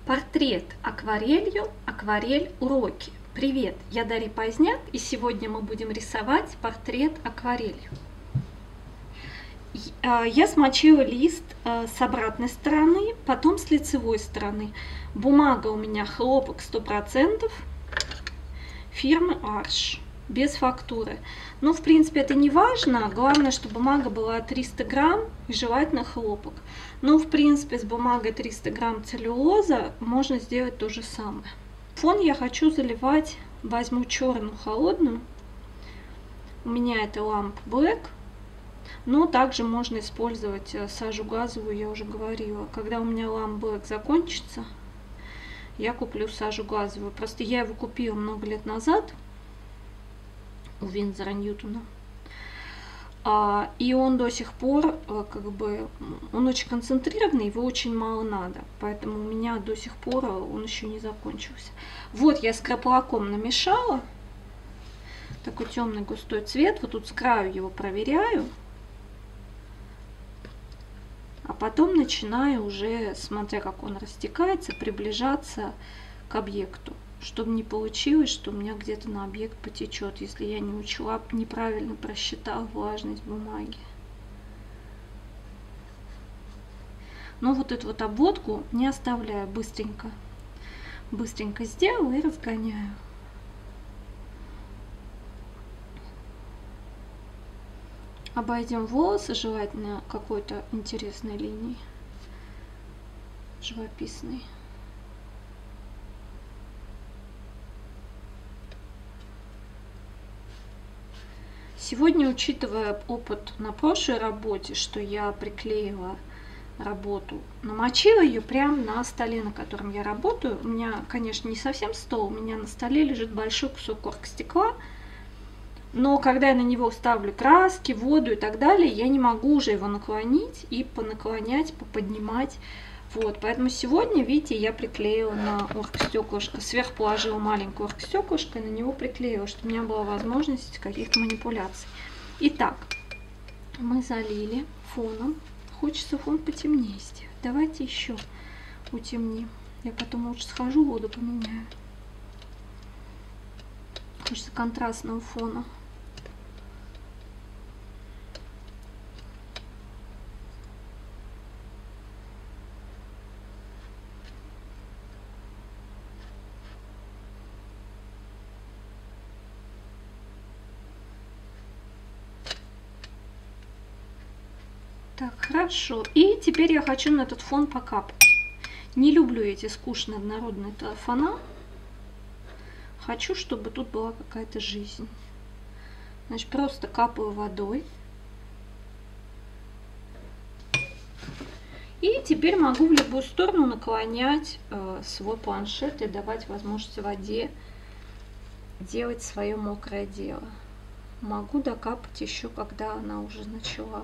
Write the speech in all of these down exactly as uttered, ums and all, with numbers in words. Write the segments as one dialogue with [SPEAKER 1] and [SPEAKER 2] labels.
[SPEAKER 1] Портрет акварелью, акварель уроки. Привет, я Дарья Поздняк, и сегодня мы будем рисовать портрет акварелью. Я смочила лист с обратной стороны, потом с лицевой стороны. Бумага у меня хлопок сто процентов фирмы Arch, без фактуры. Ну, в принципе, это не важно. Главное, что бумага была триста грамм и желательно хлопок. Ну, в принципе, с бумагой триста грамм целлюлоза можно сделать то же самое. Фон я хочу заливать, возьму черную холодную. У меня это ламп Black. Но также можно использовать сажу газовую, я уже говорила. Когда у меня ламп Black закончится, я куплю сажу газовую. Просто я его купила много лет назад у Винзора Ньютона. А, и он до сих пор, как бы, он очень концентрированный, его очень мало надо. Поэтому у меня до сих пор он еще не закончился. Вот я с краплаком намешала. Такой темный густой цвет. Вот тут с краю его проверяю. А потом начинаю уже, смотря как он растекается, приближаться к объекту. Чтобы не получилось, что у меня где-то на объект потечет, если я не учла, неправильно просчитала влажность бумаги. Но вот эту вот обводку не оставляю, быстренько. Быстренько сделала и разгоняю. Обойдем волосы, желательно какой-то интересной линией, живописной. Сегодня, учитывая опыт на прошлой работе, что я приклеила работу, намочила ее прямо на столе, на котором я работаю. У меня, конечно, не совсем стол, у меня на столе лежит большой кусок оргстекла. Но когда я на него ставлю краски, воду и так далее, я не могу уже его наклонить и понаклонять, поподнимать. Вот, поэтому сегодня, видите, я приклеила на оргстеклышко, сверху положила маленькое оргстеклышко и на него приклеила, чтобы у меня была возможность каких-то манипуляций. Итак, мы залили фоном. Хочется фон потемнее сделать. Давайте еще утемним. Я потом лучше схожу, воду поменяю. Хочется контрастного фона. Так, хорошо. И теперь я хочу на этот фон покапать. Не люблю эти скучные однородные фона. Хочу, чтобы тут была какая-то жизнь. Значит, просто капаю водой. И теперь могу в любую сторону наклонять э, свой планшет и давать возможность воде делать свое мокрое дело. Могу докапать еще, когда она уже начала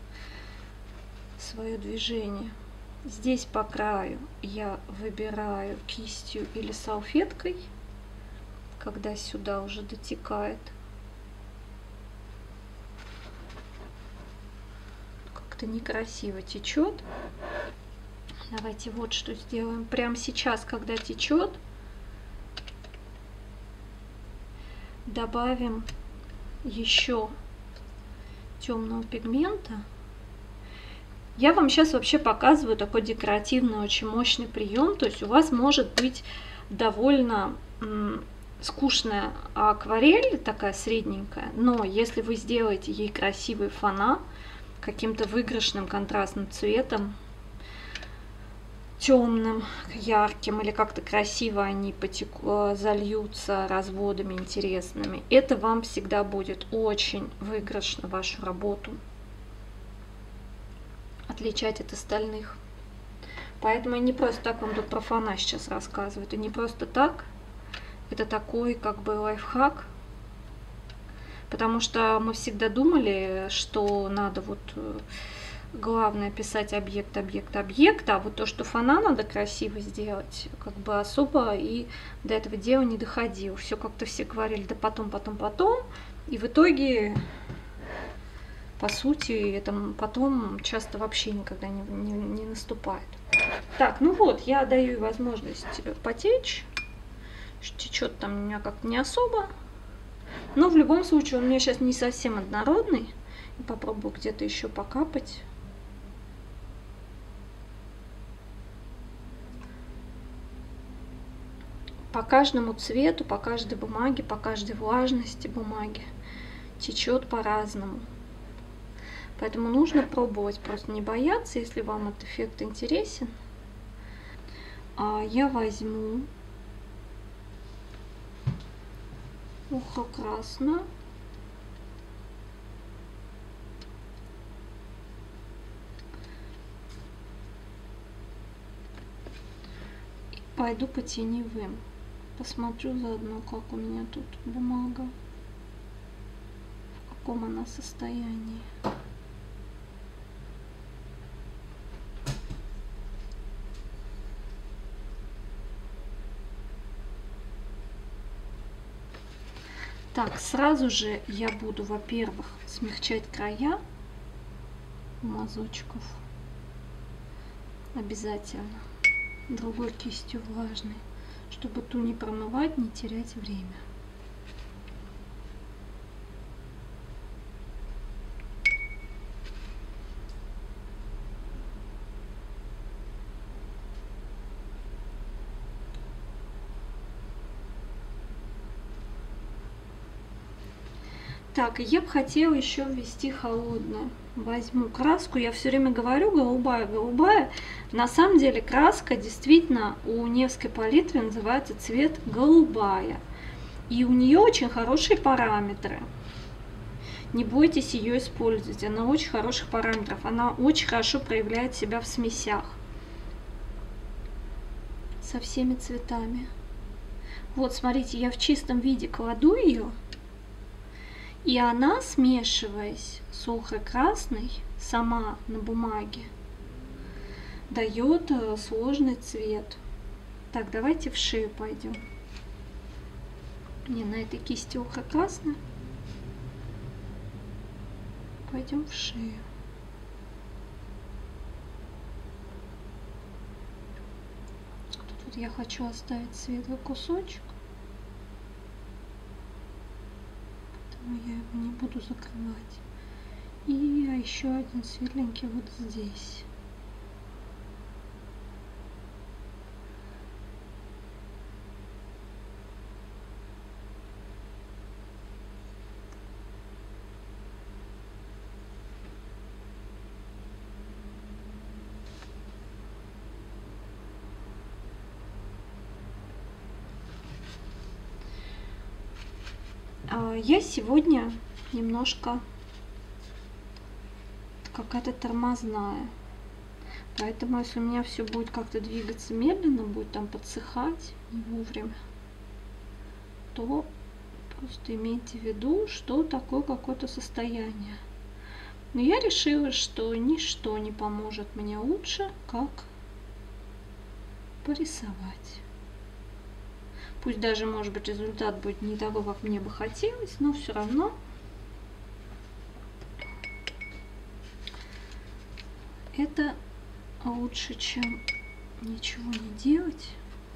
[SPEAKER 1] свое движение. Здесь по краю я выбираю кистью или салфеткой, когда сюда уже дотекает. Как-то некрасиво течет. Давайте вот что сделаем. Прямо сейчас, когда течет, добавим еще темного пигмента. Я вам сейчас вообще показываю такой декоративный, очень мощный прием. То есть у вас может быть довольно скучная акварель, такая средненькая, но если вы сделаете ей красивый фона каким-то выигрышным контрастным цветом, темным, ярким, или как-то красиво они потеку, зальются разводами интересными, это вам всегда будет очень выигрышно вашу работу отличать от остальных. Поэтому я не просто так вам тут про фона сейчас рассказываю, это не просто так. Это такой, как бы, лайфхак, потому что мы всегда думали, что надо вот главное писать объект, объект, объект, а вот то, что фона надо красиво сделать, как бы особо и до этого дела не доходило. Все как-то все говорили, да потом, потом, потом, и в итоге по сути, это потом часто вообще никогда не, не, не наступает. Так, ну вот, я даю ей возможность потечь. Течет там у меня как-то не особо. Но в любом случае он у меня сейчас не совсем однородный. Попробую где-то еще покапать. По каждому цвету, по каждой бумаге, по каждой влажности бумаги течет по-разному. Поэтому нужно пробовать, просто не бояться, если вам этот эффект интересен. А я возьму ухо красное. И пойду по теневым. Посмотрю заодно, как у меня тут бумага, в каком она состоянии. Так, сразу же я буду, во-первых, смягчать края мазочков. Обязательно. Другой кистью влажной, чтобы ту не промывать, не терять время. Так, я бы хотела еще ввести холодное. Возьму краску, я все время говорю голубая, голубая. На самом деле краска действительно у Невской палитры называется цвет голубая. И у нее очень хорошие параметры. Не бойтесь ее использовать, она очень хороших параметров. Она очень хорошо проявляет себя в смесях. Со всеми цветами. Вот, смотрите, я в чистом виде кладу ее. И она, смешиваясь с охро-красной, сама на бумаге, дает сложный цвет. Так, давайте в шею пойдем. Не, на этой кисти охро-красной. Пойдем в шею. Тут вот я хочу оставить светлый кусочек. Я его не буду закрывать. И еще один светленький вот здесь. Я сегодня немножко какая-то тормозная. Поэтому, если у меня все будет как-то двигаться медленно, будет там подсыхать не вовремя, то просто имейте в виду, что такое какое-то состояние. Но я решила, что ничто не поможет мне лучше, как порисовать. Пусть даже, может быть, результат будет не такой, как мне бы хотелось, но все равно это лучше, чем ничего не делать.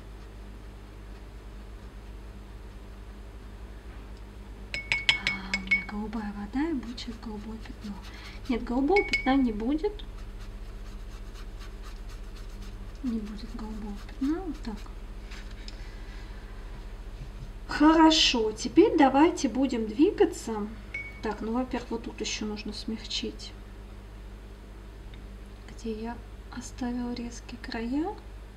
[SPEAKER 1] А, у меня голубая вода, и будет сейчас голубое пятно. Нет, голубого пятна не будет. Не будет голубого пятна. Вот так. Хорошо, теперь давайте будем двигаться. Так, ну, во-первых, вот тут еще нужно смягчить, где я оставила резкие края.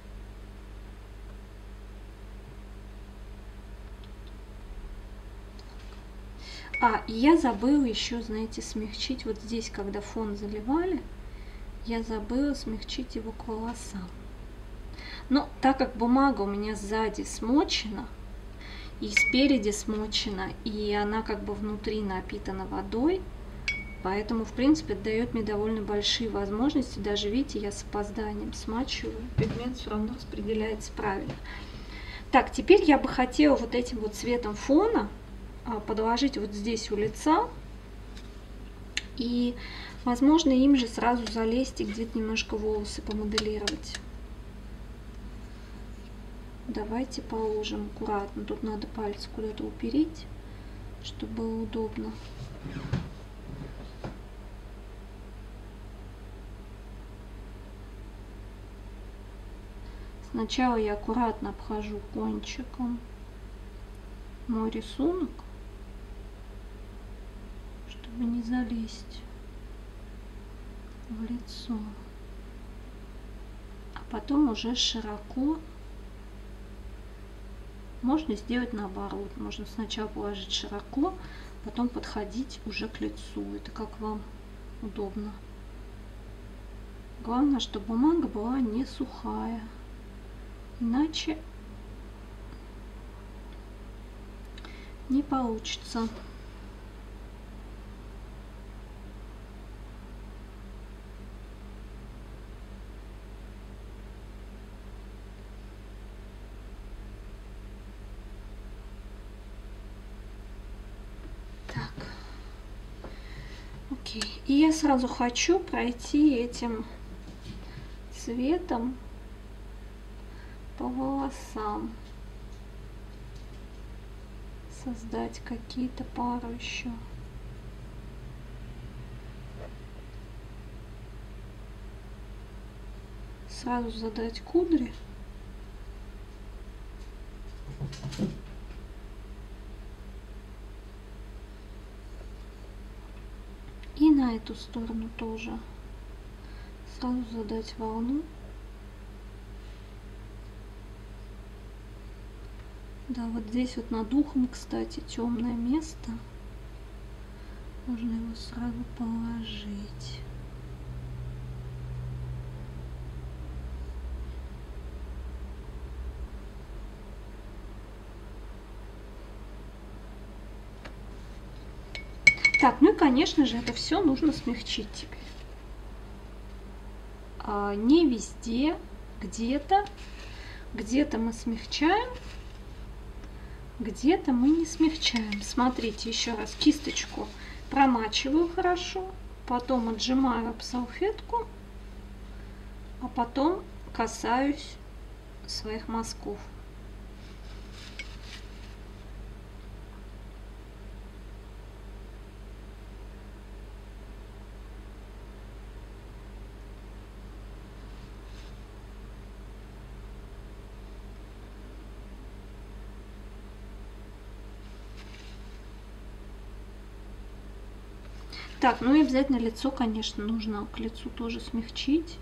[SPEAKER 1] А, и я забыла еще, знаете, смягчить вот здесь, когда фон заливали, я забыла смягчить его к волосам. Но так как бумага у меня сзади смочена, и спереди смочена, и она как бы внутри напитана водой, поэтому, в принципе, это дает мне довольно большие возможности. Даже, видите, я с опозданием смачиваю, пигмент все равно распределяется правильно. Так, теперь я бы хотела вот этим вот цветом фона подложить вот здесь у лица И, возможно, им же сразу залезть и где-то немножко волосы помоделировать. Давайте положим аккуратно. Тут надо пальцы куда-то упереть, чтобы было удобно. Сначала я аккуратно обхожу кончиком мой рисунок, чтобы не залезть в лицо. А потом уже широко. Можно сделать наоборот. Можно сначала положить широко, потом подходить уже к лицу. Это как вам удобно. Главное, чтобы бумага была не сухая. Иначе не получится. Так. Окей. И я сразу хочу пройти этим цветом по волосам. Создать какие-то пары еще. Сразу задать кудри. И на эту сторону тоже. Сразу задать волну. Да, вот здесь вот над ухом, кстати, темное место. Можно его сразу положить. Так, ну и, конечно же, это все нужно смягчить теперь. А, не везде, где-то, где-то мы смягчаем, где-то мы не смягчаем. Смотрите, еще раз кисточку промачиваю хорошо, потом отжимаю об салфетку, а потом касаюсь своих мазков. Так, ну и обязательно лицо, конечно, нужно к лицу тоже смягчить.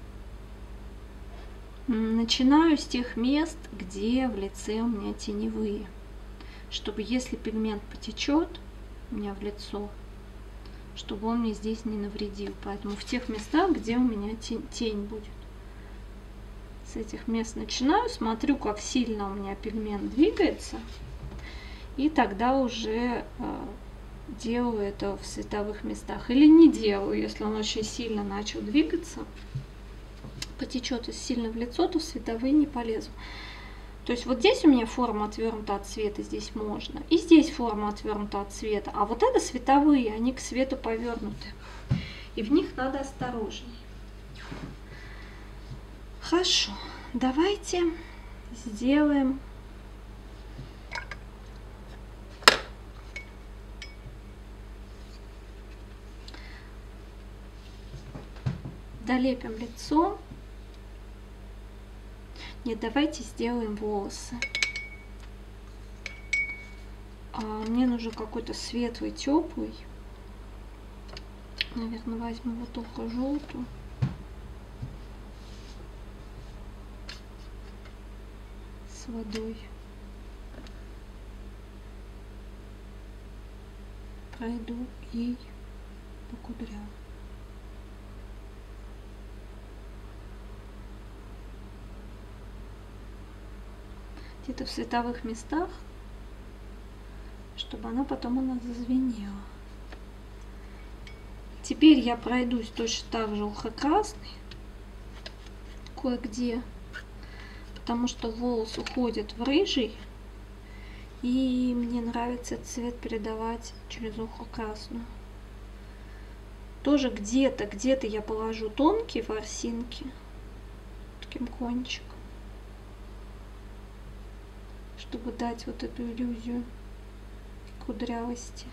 [SPEAKER 1] Начинаю с тех мест, где в лице у меня теневые, чтобы если пигмент потечет у меня в лицо, чтобы он мне здесь не навредил. Поэтому в тех местах, где у меня тень, тень будет. С этих мест начинаю, смотрю, как сильно у меня пигмент двигается, и тогда уже э, делаю это в световых местах. Или не делаю, если он очень сильно начал двигаться, потечет сильно в лицо, то в световые не полезу. То есть вот здесь у меня форма отвернута от света, здесь можно. И здесь форма отвернута от света. А вот это световые, они к свету повернуты. И в них надо осторожней. Хорошо, давайте сделаем долепим лицо. Нет, давайте сделаем волосы. А, мне нужен какой-то светлый, теплый. Наверное, возьму вот только желтую. С водой. Пройду ей по кудрям. Где-то в световых местах, чтобы она потом у нас зазвенела. Теперь я пройдусь точно так же охро-красный кое-где, потому что волос уходит в рыжий, и мне нравится этот цвет передавать через охро-красную. Тоже где-то, где-то я положу тонкие ворсинки таким кончиком, чтобы дать вот эту иллюзию кудрявости.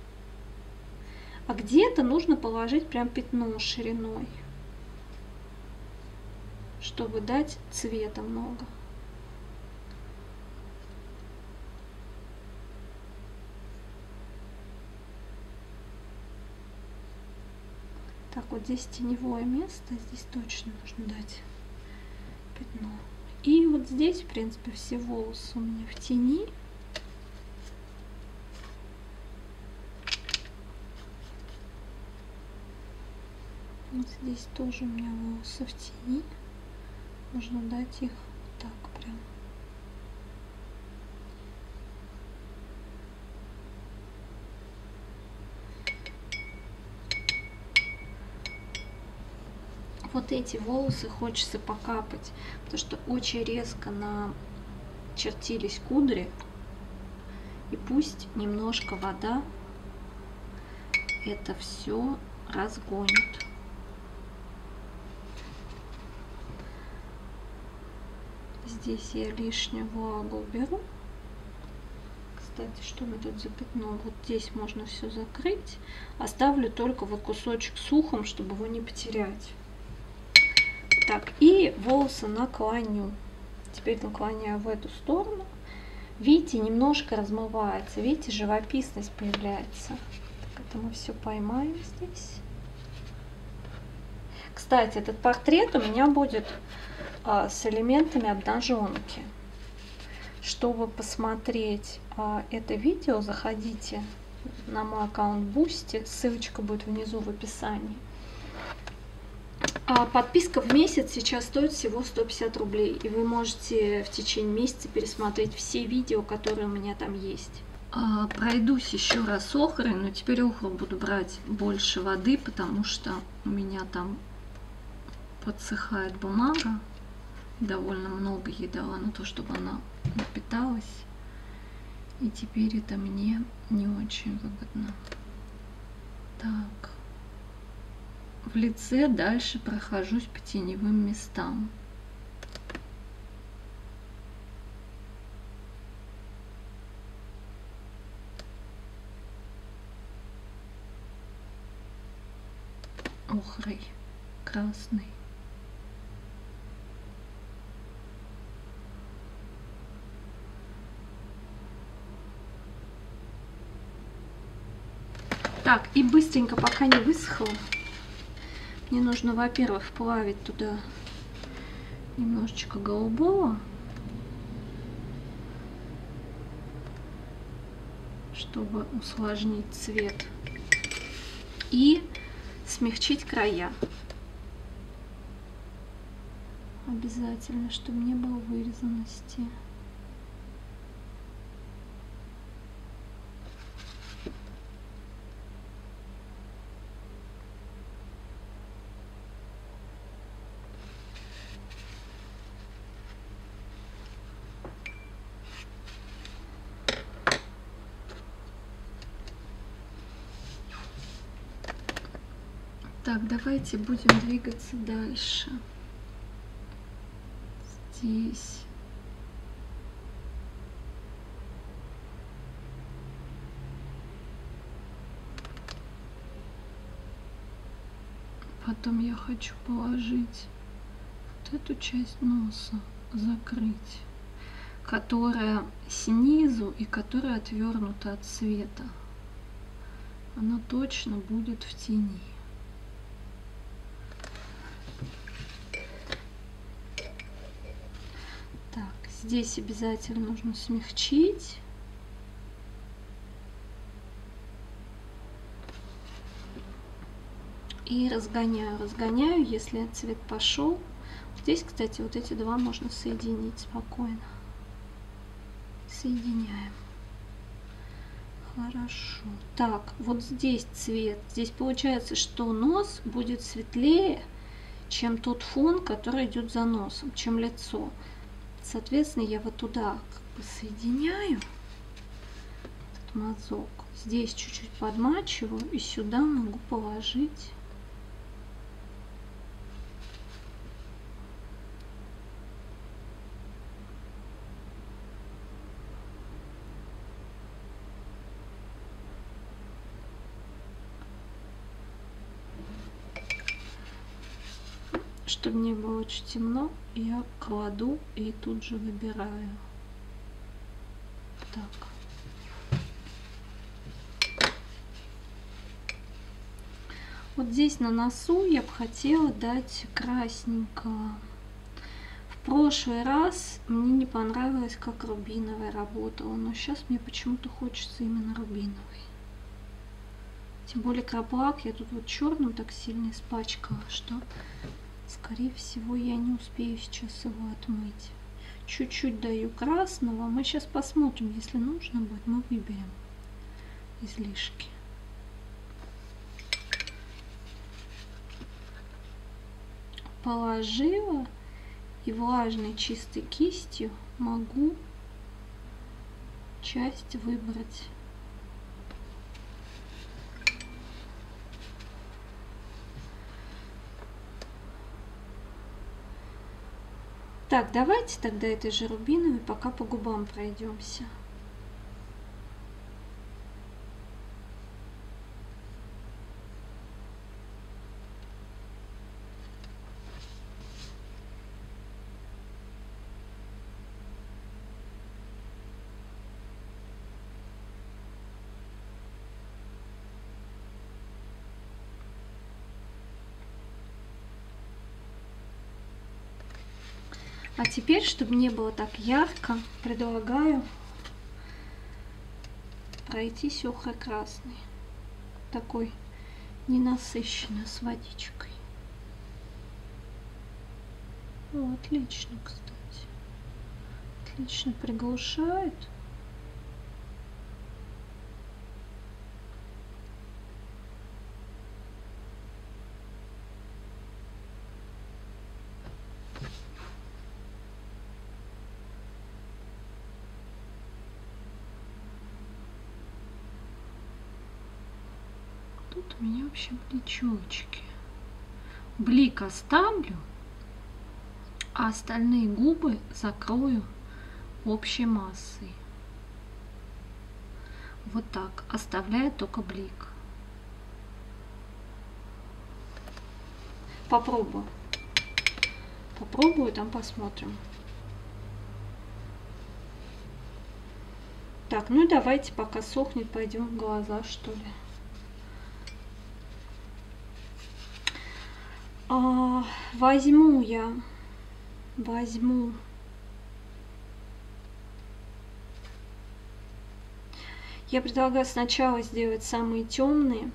[SPEAKER 1] А где-то нужно положить прям пятно шириной, чтобы дать цвета много. Так, вот здесь теневое место, здесь точно нужно дать пятно. И вот здесь, в принципе, все волосы у меня в тени. Вот здесь тоже у меня волосы в тени. Нужно дать их вот так прям. Вот эти волосы хочется покапать, потому что очень резко начертились кудри. И пусть немножко вода это все разгонит. Здесь я лишнюю влагу уберу. Кстати, что у меня тут за пятно? Вот здесь можно все закрыть. Оставлю только вот кусочек сухом, чтобы его не потерять. Так, и волосы наклоню. Теперь наклоняю в эту сторону. Видите, немножко размывается. Видите, живописность появляется. Так, это мы все поймаем здесь. Кстати, этот портрет у меня будет а, с элементами обнаженки. Чтобы посмотреть а, это видео, заходите на мой аккаунт Boosty. Ссылочка будет внизу в описании. А подписка в месяц сейчас стоит всего сто пятьдесят рублей, и вы можете в течение месяца пересмотреть все видео, которые у меня там есть. А, пройдусь еще раз охрой, но теперь охру буду брать больше воды, потому что у меня там подсыхает бумага. Довольно много ей дала на то, чтобы она напиталась. И теперь это мне не очень выгодно. Так. В лице дальше прохожусь по теневым местам. Охрой красный. Так, и быстренько, пока не высохло, мне нужно, во-первых, вплавить туда немножечко голубого, чтобы усложнить цвет, и смягчить края. Обязательно, чтобы не было вырезанности. Так, давайте будем двигаться дальше. Здесь. Потом я хочу положить вот эту часть носа, закрыть, которая снизу и которая отвернута от света. Она точно будет в тени. Здесь обязательно нужно смягчить. И разгоняю, разгоняю, если цвет пошел. Здесь, кстати, вот эти два можно соединить спокойно. Соединяем. Хорошо. Так, вот здесь цвет. Здесь получается, что нос будет светлее, чем тот фон, который идет за носом, чем лицо. Соответственно, я вот туда как бы соединяю этот мазок. Здесь чуть-чуть подмачиваю и сюда могу положить чтобы не было очень темно, я кладу и тут же выбираю. Так. Вот здесь на носу я бы хотела дать красненького. В прошлый раз мне не понравилось, как рубиновая работала, но сейчас мне почему-то хочется именно рубиновой. Тем более краплак я тут вот черным так сильно испачкала, что, скорее всего, я не успею сейчас его отмыть. Чуть-чуть даю красного. Мы сейчас посмотрим, если нужно будет, мы выберем излишки. Положила и влажной чистой кистью могу часть выбрать. Так, давайте тогда этой же рубиновой пока по губам пройдемся. А теперь, чтобы не было так ярко, предлагаю пройтись охрой красной, такой ненасыщенной, с водичкой. О, отлично, кстати. Отлично приглушает. Тут у меня вообще были челочки. Блик оставлю, а остальные губы закрою общей массой. Вот так, оставляя только блик. Попробую. Попробую, там посмотрим. Так, ну и давайте, пока сохнет, пойдем в глаза, что ли. А, возьму я, возьму я предлагаю сначала сделать самые темные,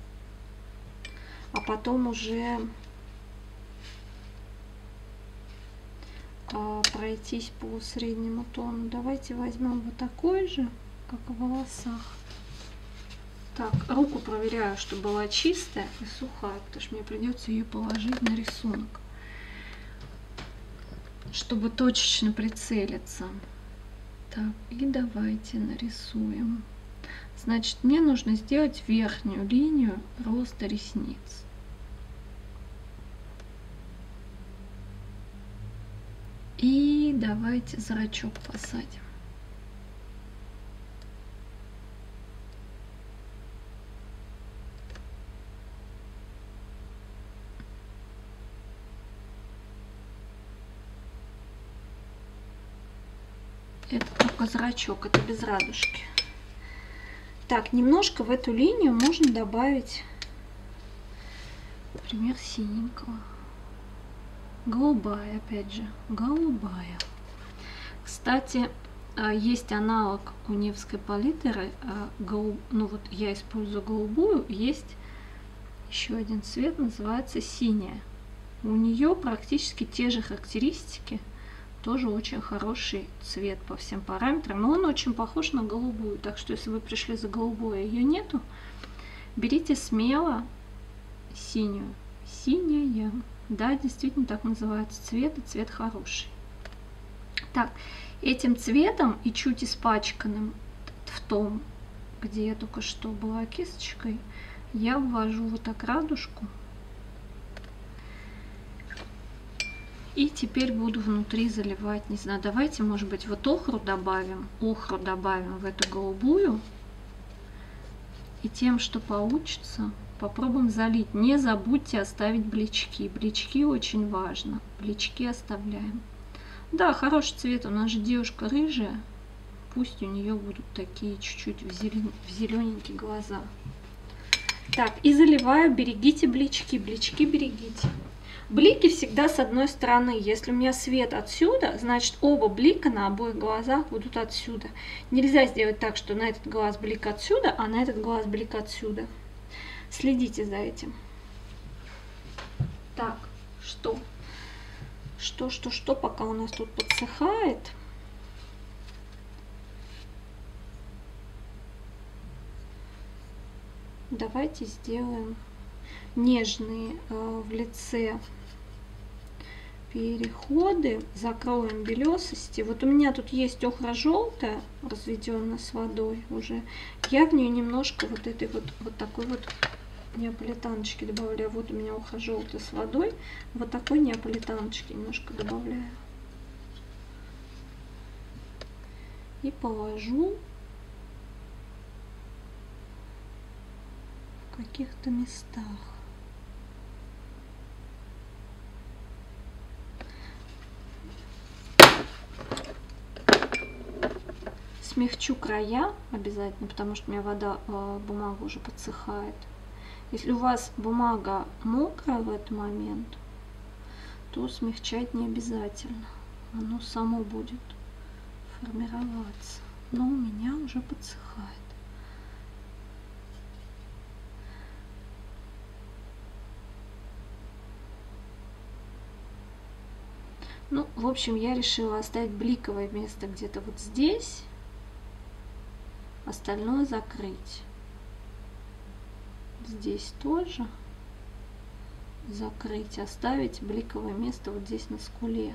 [SPEAKER 1] а потом уже а, пройтись по среднему тону. Давайте возьмем вот такой же, как в волосах. Так, руку проверяю, чтобы была чистая и сухая, потому что мне придется ее положить на рисунок, чтобы точечно прицелиться. Так, и давайте нарисуем. Значит, мне нужно сделать верхнюю линию роста ресниц. И давайте зрачок посадим. Это только зрачок, это без радужки. Так, немножко в эту линию можно добавить, например, синенького. Голубая, опять же, голубая. Кстати, есть аналог у Невской палитры. Голуб... Ну вот я использую голубую. Есть еще один цвет, называется синяя. У нее практически те же характеристики. Тоже очень хороший цвет по всем параметрам, но он очень похож на голубую, так что если вы пришли за голубой, а ее нету, берите смело синюю. Синяя. Да, действительно так называется цвет, и цвет хороший. Так, этим цветом и чуть испачканным в том, где я только что была кисточкой, я ввожу вот так радужку. И теперь буду внутри заливать, не знаю, давайте, может быть, вот охру добавим, охру добавим в эту голубую. И тем, что получится, попробуем залить. Не забудьте оставить блички. Блички очень важно. Блички оставляем. Да, хороший цвет. У нас же девушка рыжая. Пусть у нее будут такие чуть-чуть в, зелен... в зелененькие глаза. Так, и заливаю. Берегите блички. Блички берегите. Блики всегда с одной стороны. Если у меня свет отсюда, значит оба блика на обоих глазах будут отсюда. Нельзя сделать так, что на этот глаз блик отсюда, а на этот глаз блик отсюда. Следите за этим. Так, что? Что, что, что, пока у нас тут подсыхает. Давайте сделаем нежные э, в лице переходы, закроем белесости. Вот у меня тут есть охра желтая, разведенная с водой уже. Я в нее немножко вот этой вот, вот такой вот неаполитаночки добавляю. Вот у меня охра желтая с водой. Вот такой неаполитаночки немножко добавляю. И положу в каких-то местах. Смягчу края обязательно, потому что у меня вода, бумага уже подсыхает. Если у вас бумага мокрая в этот момент, то смягчать не обязательно. Оно само будет формироваться. Но у меня уже подсыхает. Ну, в общем, я решила оставить бликовое место где-то вот здесь. Остальное закрыть. Здесь тоже закрыть, оставить бликовое место вот здесь на скуле.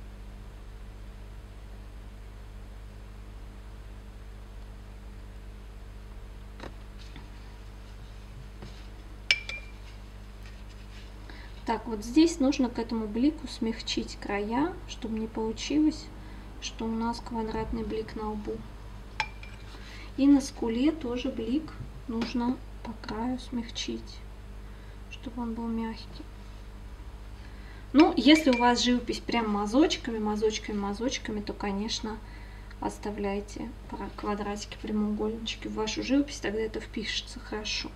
[SPEAKER 1] Так, вот здесь нужно к этому блику смягчить края, чтобы не получилось, что у нас квадратный блик на лбу. И на скуле тоже блик нужно по краю смягчить, чтобы он был мягкий. Ну, если у вас живопись прям мазочками, мазочками, мазочками, то, конечно, оставляйте квадратики, прямоугольнички в вашу живопись, тогда это впишется хорошо.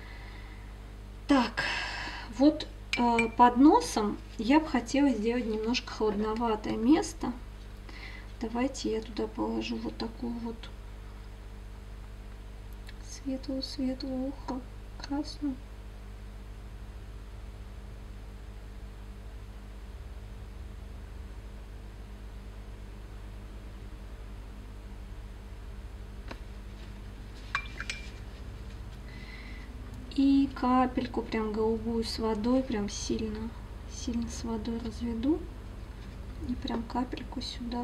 [SPEAKER 1] Так, вот э, под носом я бы хотела сделать немножко холодноватое место. Давайте я туда положу вот такую вот светлую-светлую охру, красную. И капельку прям голубую с водой, прям сильно, сильно с водой разведу. И прям капельку сюда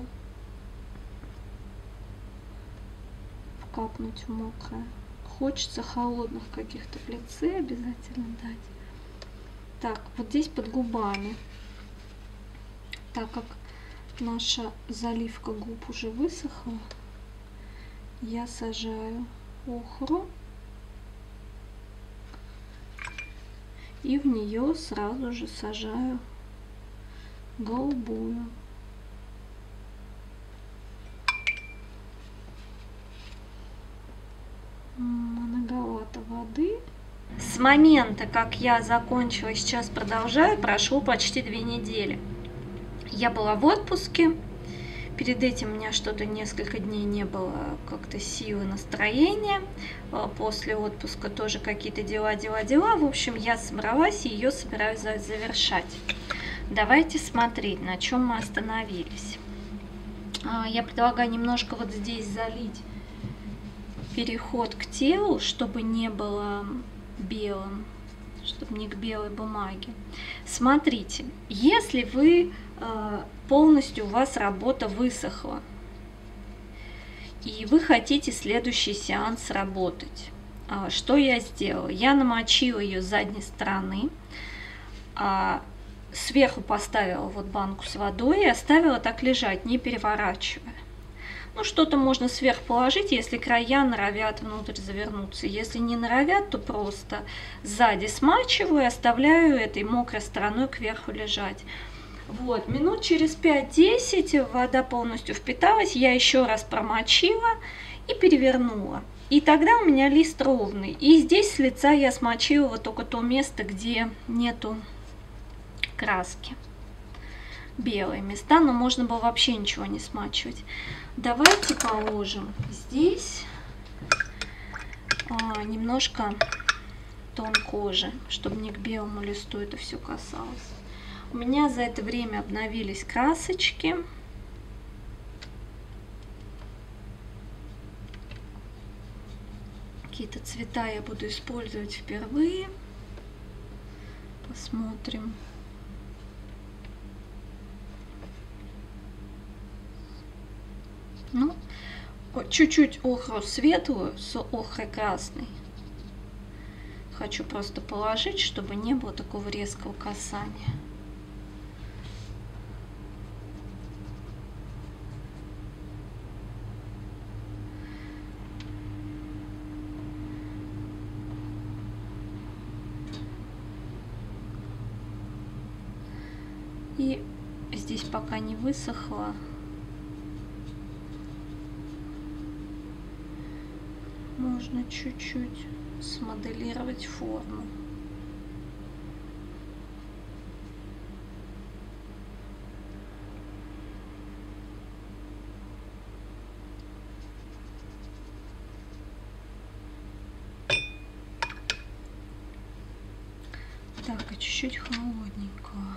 [SPEAKER 1] вкапнуть в мокрое. Хочется холодных каких-то в лице обязательно дать. Так, вот здесь под губами. Так как наша заливка губ уже высохла, я сажаю охру. И в нее сразу же сажаю голубую. Многовато воды. С момента, как я закончила, сейчас продолжаю, прошло почти две недели. Я была в отпуске. Перед этим у меня что-то несколько дней не было как-то силы, настроения. После отпуска тоже какие-то дела, дела, дела. В общем, я собралась и ее собираюсь завершать. Давайте смотреть, на чем мы остановились. Я предлагаю немножко вот здесь залить переход к телу, чтобы не было белым, чтобы не к белой бумаге. Смотрите, если вы полностью у вас работа высохла, и вы хотите следующий сеанс работать, что я сделала? Я намочила ее с задней стороны, сверху поставила вот банку с водой и оставила так лежать, не переворачивая. Ну, что-то можно сверх положить, если края норовят внутрь завернуться. Если не норовят, то просто сзади смачиваю и оставляю этой мокрой стороной кверху лежать. Вот, минут через пять-десять вода полностью впиталась, я еще раз промочила и перевернула. И тогда у меня лист ровный. И здесь с лица я смочила вот только то место, где нету краски. Белые места, но можно было вообще ничего не смачивать. Давайте положим здесь а, немножко тон кожи, чтобы не к белому листу это все касалось. У меня за это время обновились красочки. Какие-то цвета я буду использовать впервые. Посмотрим. Ну, чуть-чуть охру светлую с охрой красной. Хочу просто положить, чтобы не было такого резкого касания. И здесь пока не высохло, можно чуть-чуть смоделировать форму. Так, и чуть-чуть холодненького.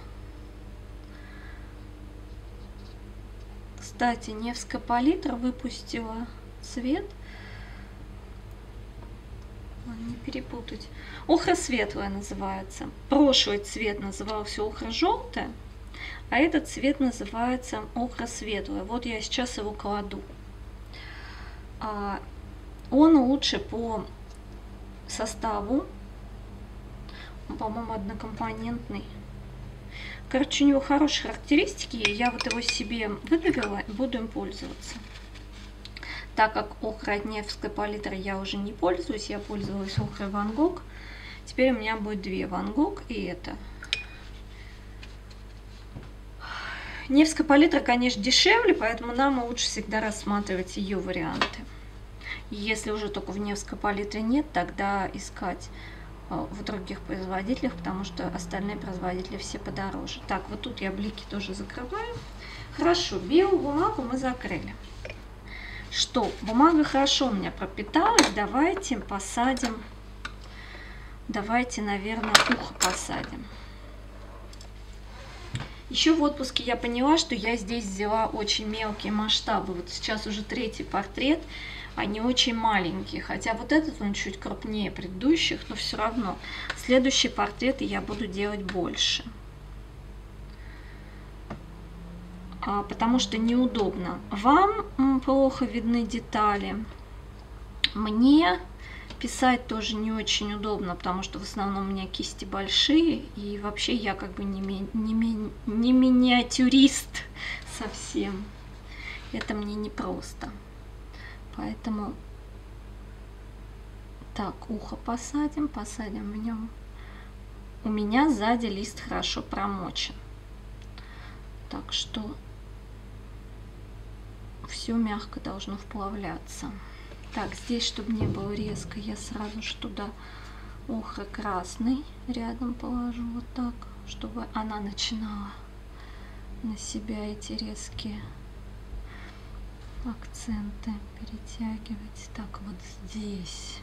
[SPEAKER 1] Кстати, Невская палитра выпустила цвет, не перепутать, охра светлая называется. Прошлый цвет назывался охра желтая, а этот цвет называется охра светлая. Вот я сейчас его кладу. Он лучше по составу, по-моему, однокомпонентный. Короче, у него хорошие характеристики, я вот его себе выдавила и буду им пользоваться. Так как охрой от Невской палитры я уже не пользуюсь, я пользовалась охрой Ван Гог. Теперь у меня будет две Ван Гог и это. Невская палитра, конечно, дешевле, поэтому нам лучше всегда рассматривать ее варианты. Если уже только в Невской палитре нет, тогда искать в других производителях, потому что остальные производители все подороже. Так, вот тут я блики тоже закрываю. Хорошо, белую бумагу мы закрыли. Что, бумага хорошо у меня пропиталась, давайте посадим, давайте, наверное, ухо посадим. Еще в отпуске я поняла, что я здесь взяла очень мелкие масштабы. Вот сейчас уже третий портрет, они очень маленькие, хотя вот этот он чуть крупнее предыдущих, но все равно следующие портреты я буду делать больше. Потому что неудобно. Вам плохо видны детали. Мне писать тоже не очень удобно, потому что в основном у меня кисти большие. И вообще я как бы не, ми не, ми не миниатюрист совсем. Это мне непросто. Поэтому так, ухо посадим, посадим в нем. У меня сзади лист хорошо промочен. Так что все мягко должно вплавляться. Так, здесь, чтобы не было резко, я сразу же туда охра красный рядом положу, вот так, чтобы она начинала на себя эти резкие акценты перетягивать. Так, вот здесь.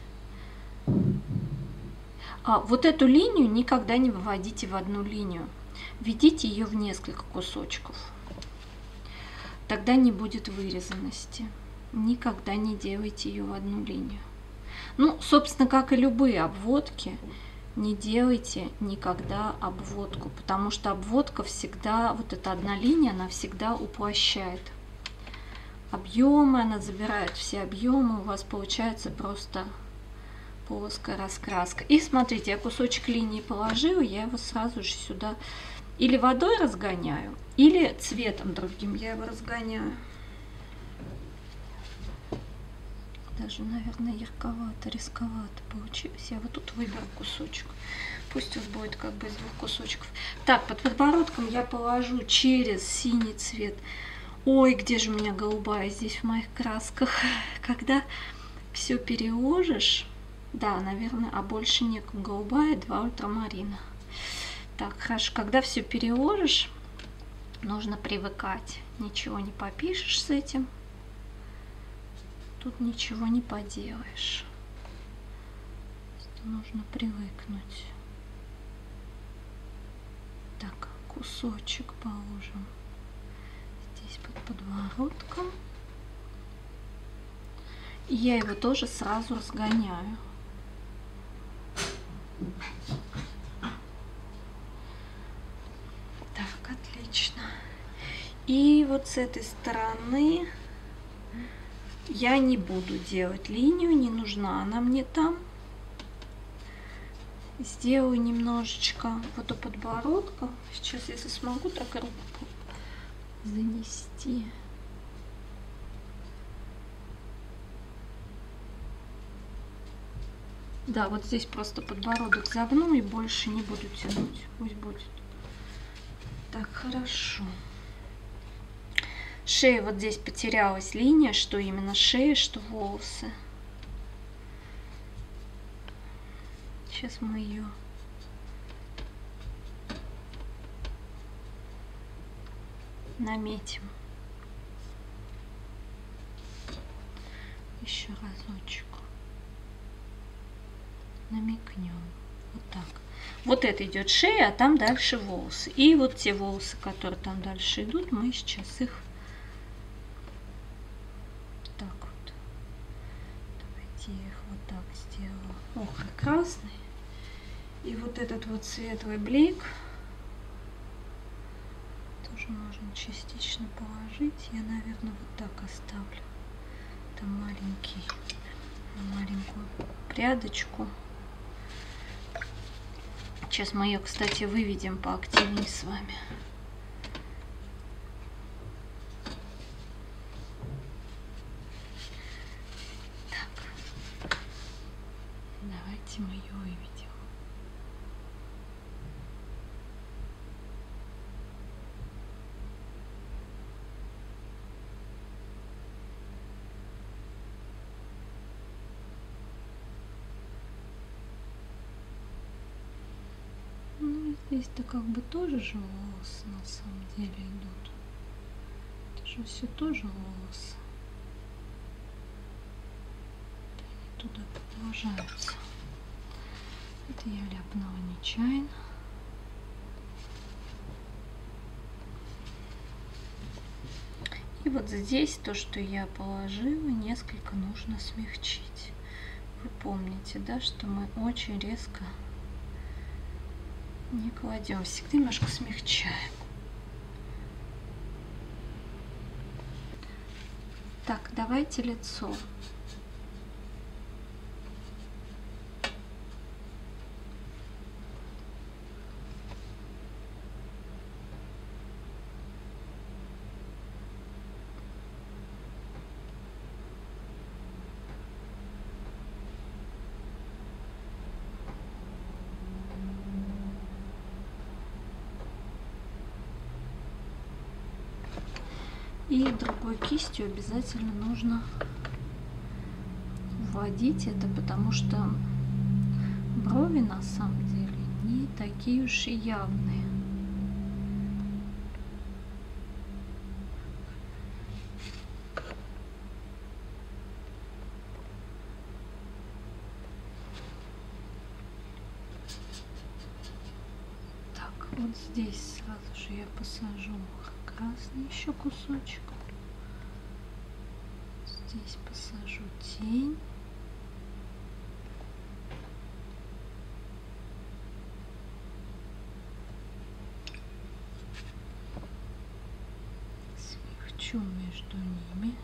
[SPEAKER 1] А вот эту линию никогда не выводите в одну линию. Введите ее в несколько кусочков. Тогда не будет вырезанности. Никогда не делайте ее в одну линию. Ну, собственно, как и любые обводки, не делайте никогда обводку, потому что обводка всегда, вот эта одна линия, она всегда уплощает объемы, она забирает все объемы, у вас получается просто плоская раскраска. И смотрите, я кусочек линии положила, я его сразу же сюда или водой разгоняю, или цветом другим я его разгоняю. даже, наверное, ярковато, рисковато получилось. Я вот тут выберу кусочек. Пусть вот будет как бы из двух кусочков. Так, под подбородком я положу через синий цвет. Ой, где же у меня голубая здесь в моих красках? Когда все переложишь, да, наверное, а больше некому. Голубая, два ультрамарина. Так, хорошо, когда все переложишь, нужно привыкать. Ничего не попишешь с этим. Тут ничего не поделаешь. Нужно привыкнуть. Так, кусочек положим здесь под подбородком. И я его тоже сразу разгоняю. Так, отлично. И вот с этой стороны я не буду делать линию, не нужна она мне там. Сделаю немножечко вот у подбородка. Сейчас, если смогу, так руку занести. Да, вот здесь просто подбородок загну и больше не буду тянуть. Пусть будет. Так, хорошо. Шея, вот здесь потерялась линия, что именно шея, что волосы. Сейчас мы ее наметим. Еще разочек. Намекнем. Вот так. Вот это идет шея, а там дальше волосы. И вот те волосы, которые там дальше идут, мы сейчас их так вот. Давайте я их вот так сделаю. Ох, и красный. И вот этот вот светлый блик тоже можно частично положить. Я, наверное, вот так оставлю. Там маленький, маленькую прядочку. Сейчас мы ее, кстати, выведем поактивнее с вами. Так. Давайте мы ее выведем. Здесь-то как бы тоже же волосы на самом деле идут. Это же все тоже волосы. Они туда продолжаются. Это я ляпнула нечаянно. И вот здесь то, что я положила, несколько нужно смягчить. Вы помните, да, что мы очень резко не кладем, всегда немножко смягчаем. Так, давайте лицо. И другой кистью обязательно нужно вводить это, потому что брови на самом деле не такие уж и явные. Так, вот здесь сразу же я посажу красный еще кусочек. Здесь посажу тень. Смягчу между ними.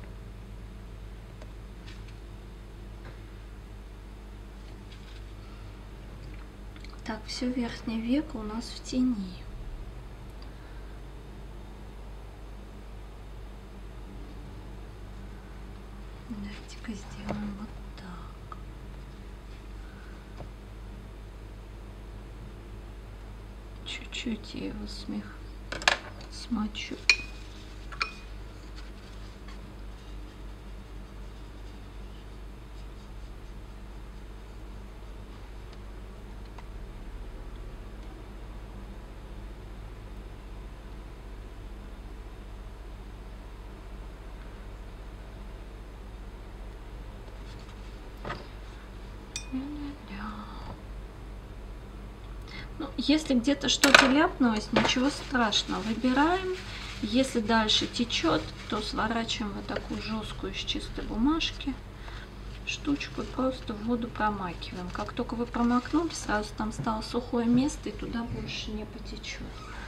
[SPEAKER 1] Так, все верхнее веко у нас в тени. Давайте-ка сделаем вот так. Чуть-чуть я его смех смочу. Ну, если где-то что-то ляпнулось, ничего страшного. Выбираем. Если дальше течет, то сворачиваем вот такую жесткую из чистой бумажки штучку и просто в воду промакиваем. Как только вы промокнули, сразу там стало сухое место и туда больше не потечет.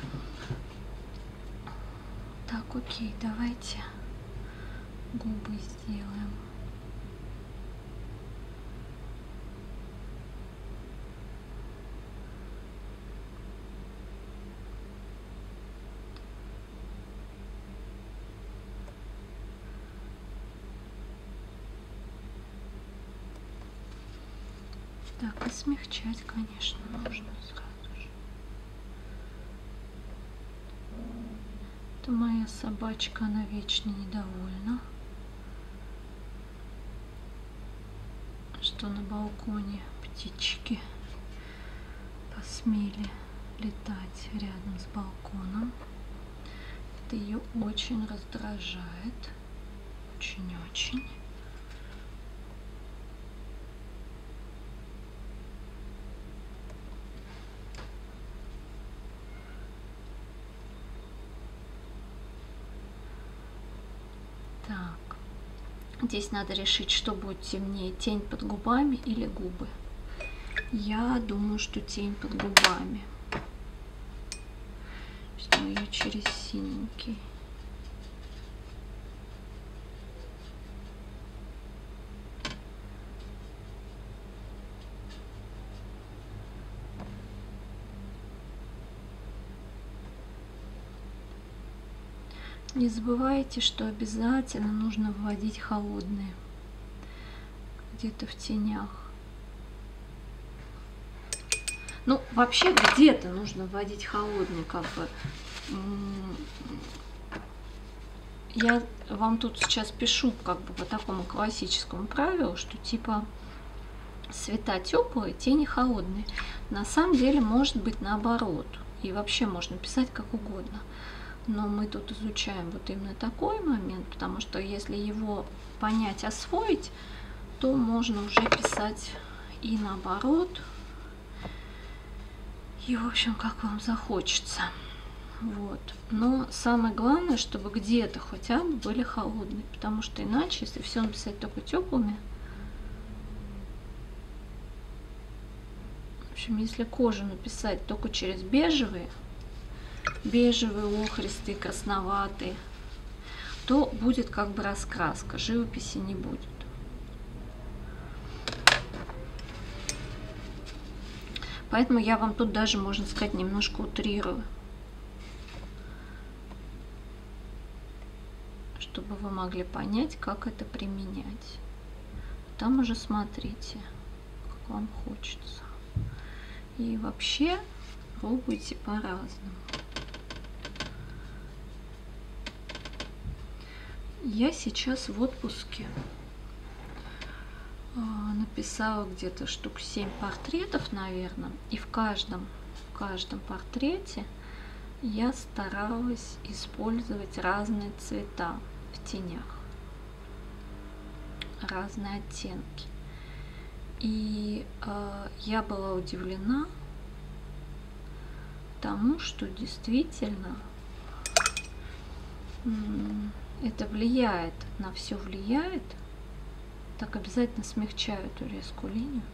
[SPEAKER 1] Так, окей, давайте губы сделаем. Так, и смягчать, конечно, нужно сразу же. Это моя собачка, она вечно недовольна, что на балконе птички посмели летать рядом с балконом. Это ее очень раздражает, очень-очень. Так, здесь надо решить, что будет темнее, тень под губами или губы. Я думаю, что тень под губами. Возьму ее через синенький. Не забывайте, что обязательно нужно вводить холодные где-то в тенях. Ну, вообще где-то нужно вводить холодные, как бы. Я вам тут сейчас пишу как бы по такому классическому правилу, что типа цвета теплые, тени холодные. На самом деле может быть наоборот. И вообще можно писать как угодно. Но мы тут изучаем вот именно такой момент, потому что если его понять, освоить, то можно уже писать и наоборот. И, в общем, как вам захочется. Вот. Но самое главное, чтобы где-то хотя бы были холодные, потому что иначе, если все написать только теплыми, в общем, если кожу написать только через бежевые, бежевые, охристые, красноватые, то будет как бы раскраска, живописи не будет. Поэтому я вам тут даже, можно сказать, немножко утрирую, чтобы вы могли понять, как это применять. Там уже смотрите, как вам хочется. И вообще пробуйте по-разному. Я сейчас в отпуске. Написала где-то штук семь портретов, наверное. И в каждом, в каждом портрете я старалась использовать разные цвета в тенях. Разные оттенки. И э, я была удивлена тому, что действительно это влияет, на все влияет. Так, обязательно смягчаю эту резкую линию.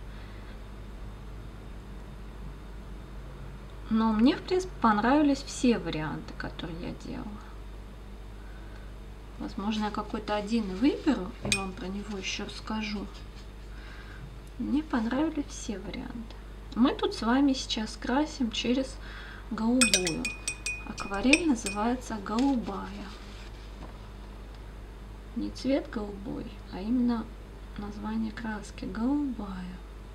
[SPEAKER 1] Но мне, в принципе, понравились все варианты, которые я делала. Возможно, я какой-то один выберу и вам про него еще расскажу. Мне понравились все варианты. Мы тут с вами сейчас красим через голубую. Акварель называется голубая. Не цвет голубой, а именно название краски голубая.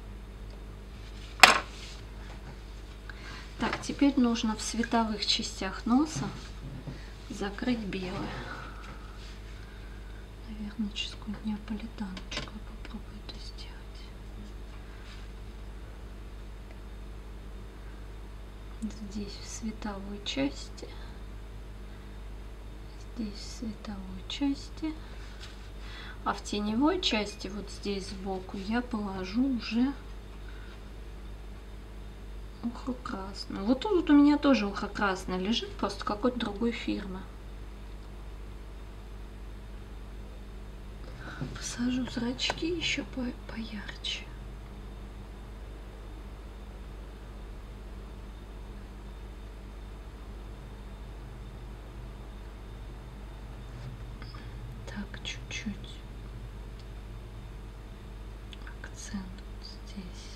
[SPEAKER 1] Так, теперь нужно в световых частях носа закрыть белое. Наверное, через какую-нибудь неаполитаночку попробую это сделать. Здесь в световой части. Здесь в световой части. А в теневой части, вот здесь сбоку, я положу уже ухо красное. Вот тут вот у меня тоже ухо красное лежит, просто какой-то другой фирмы. Посажу зрачки еще по поярче. Так, чуть-чуть акцент вот здесь.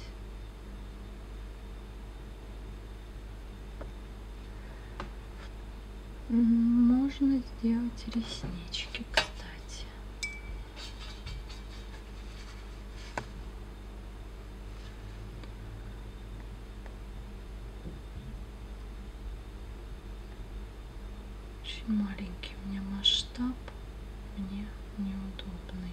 [SPEAKER 1] Можно сделать реснички, кстати. Очень маленький у меня масштаб, мне неудобный.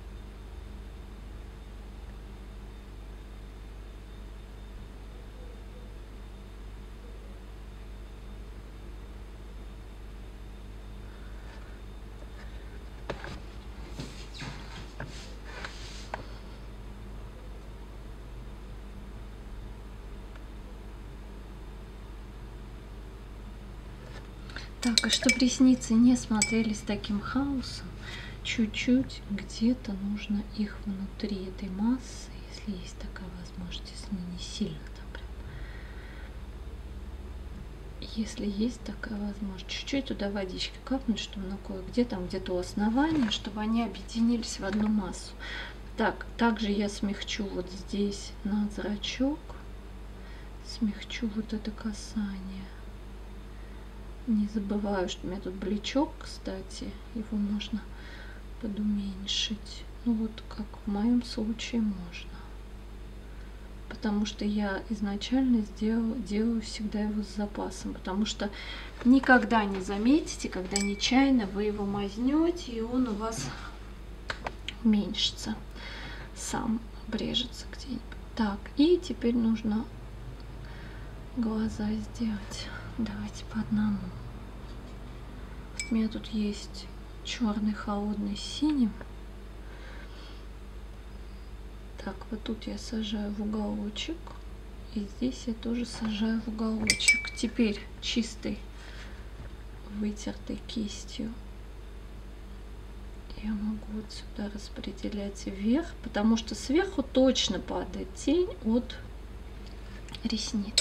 [SPEAKER 1] Так, и чтобы ресницы не смотрелись таким хаосом, чуть-чуть где-то нужно их внутри этой массы, если есть такая возможность, если не сильно там прям. Если есть такая возможность, чуть-чуть туда водички капнуть, чтобы ну кое-где там где-то у основания, чтобы они объединились в одну массу. Так, также я смягчу вот здесь на зрачок, смягчу вот это касание. Не забываю, что у меня тут бличок, кстати, его можно подуменьшить. Ну вот как в моем случае можно. Потому что я изначально сделал, делаю всегда его с запасом. Потому что никогда не заметите, когда нечаянно вы его мазнете, и он у вас уменьшится. Сам обрежется где-нибудь. Так, и теперь нужно глаза сделать. Давайте по одному. У меня тут есть черный холодный с синим. Так, вот тут я сажаю в уголочек. И здесь я тоже сажаю в уголочек. Теперь чистой вытертой кистью я могу вот сюда распределять вверх, потому что сверху точно падает тень от ресниц.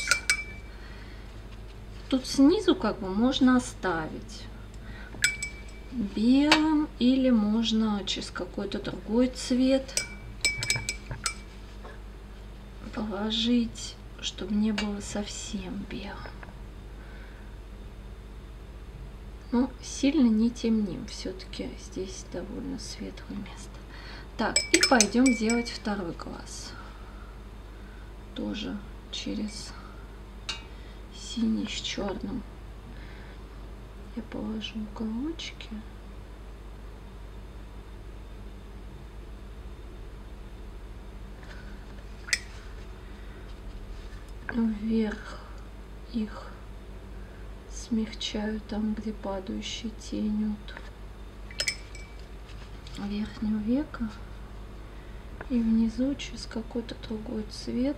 [SPEAKER 1] Тут снизу как бы можно оставить белым или можно через какой-то другой цвет положить, чтобы не было совсем белым. Но сильно не темним, все-таки здесь довольно светлое место. Так, и пойдем делать второй глаз. Тоже через синий с черным. Я положу уголочки. Вверх их смягчаю там, где падающая тень от верхнего века. И внизу через какой-то другой цвет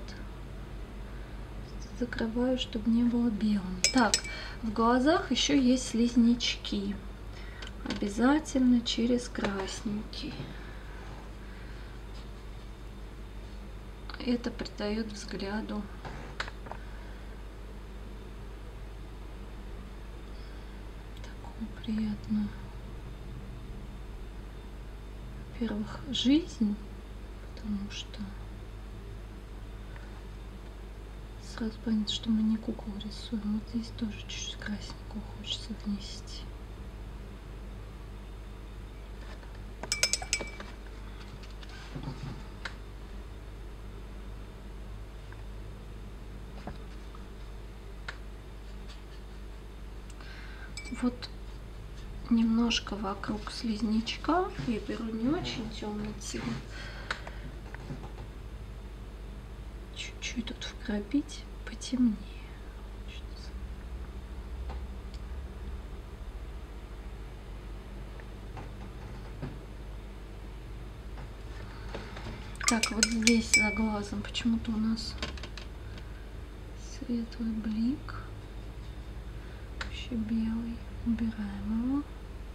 [SPEAKER 1] закрываю, чтобы не было белым. Так, в глазах еще есть слизнячки. Обязательно через красненький. Это придает взгляду такую приятную, во-первых, жизнь, потому что сразу понятно, что мы не куклу рисуем. Вот здесь тоже чуть-чуть красненького хочется внести. вот немножко вокруг слизнячка я беру не очень темный цвет. Чуть-чуть тут вкрапить потемнее. Так, вот здесь за глазом почему-то у нас светлый блик. Вообще белый. Убираем его.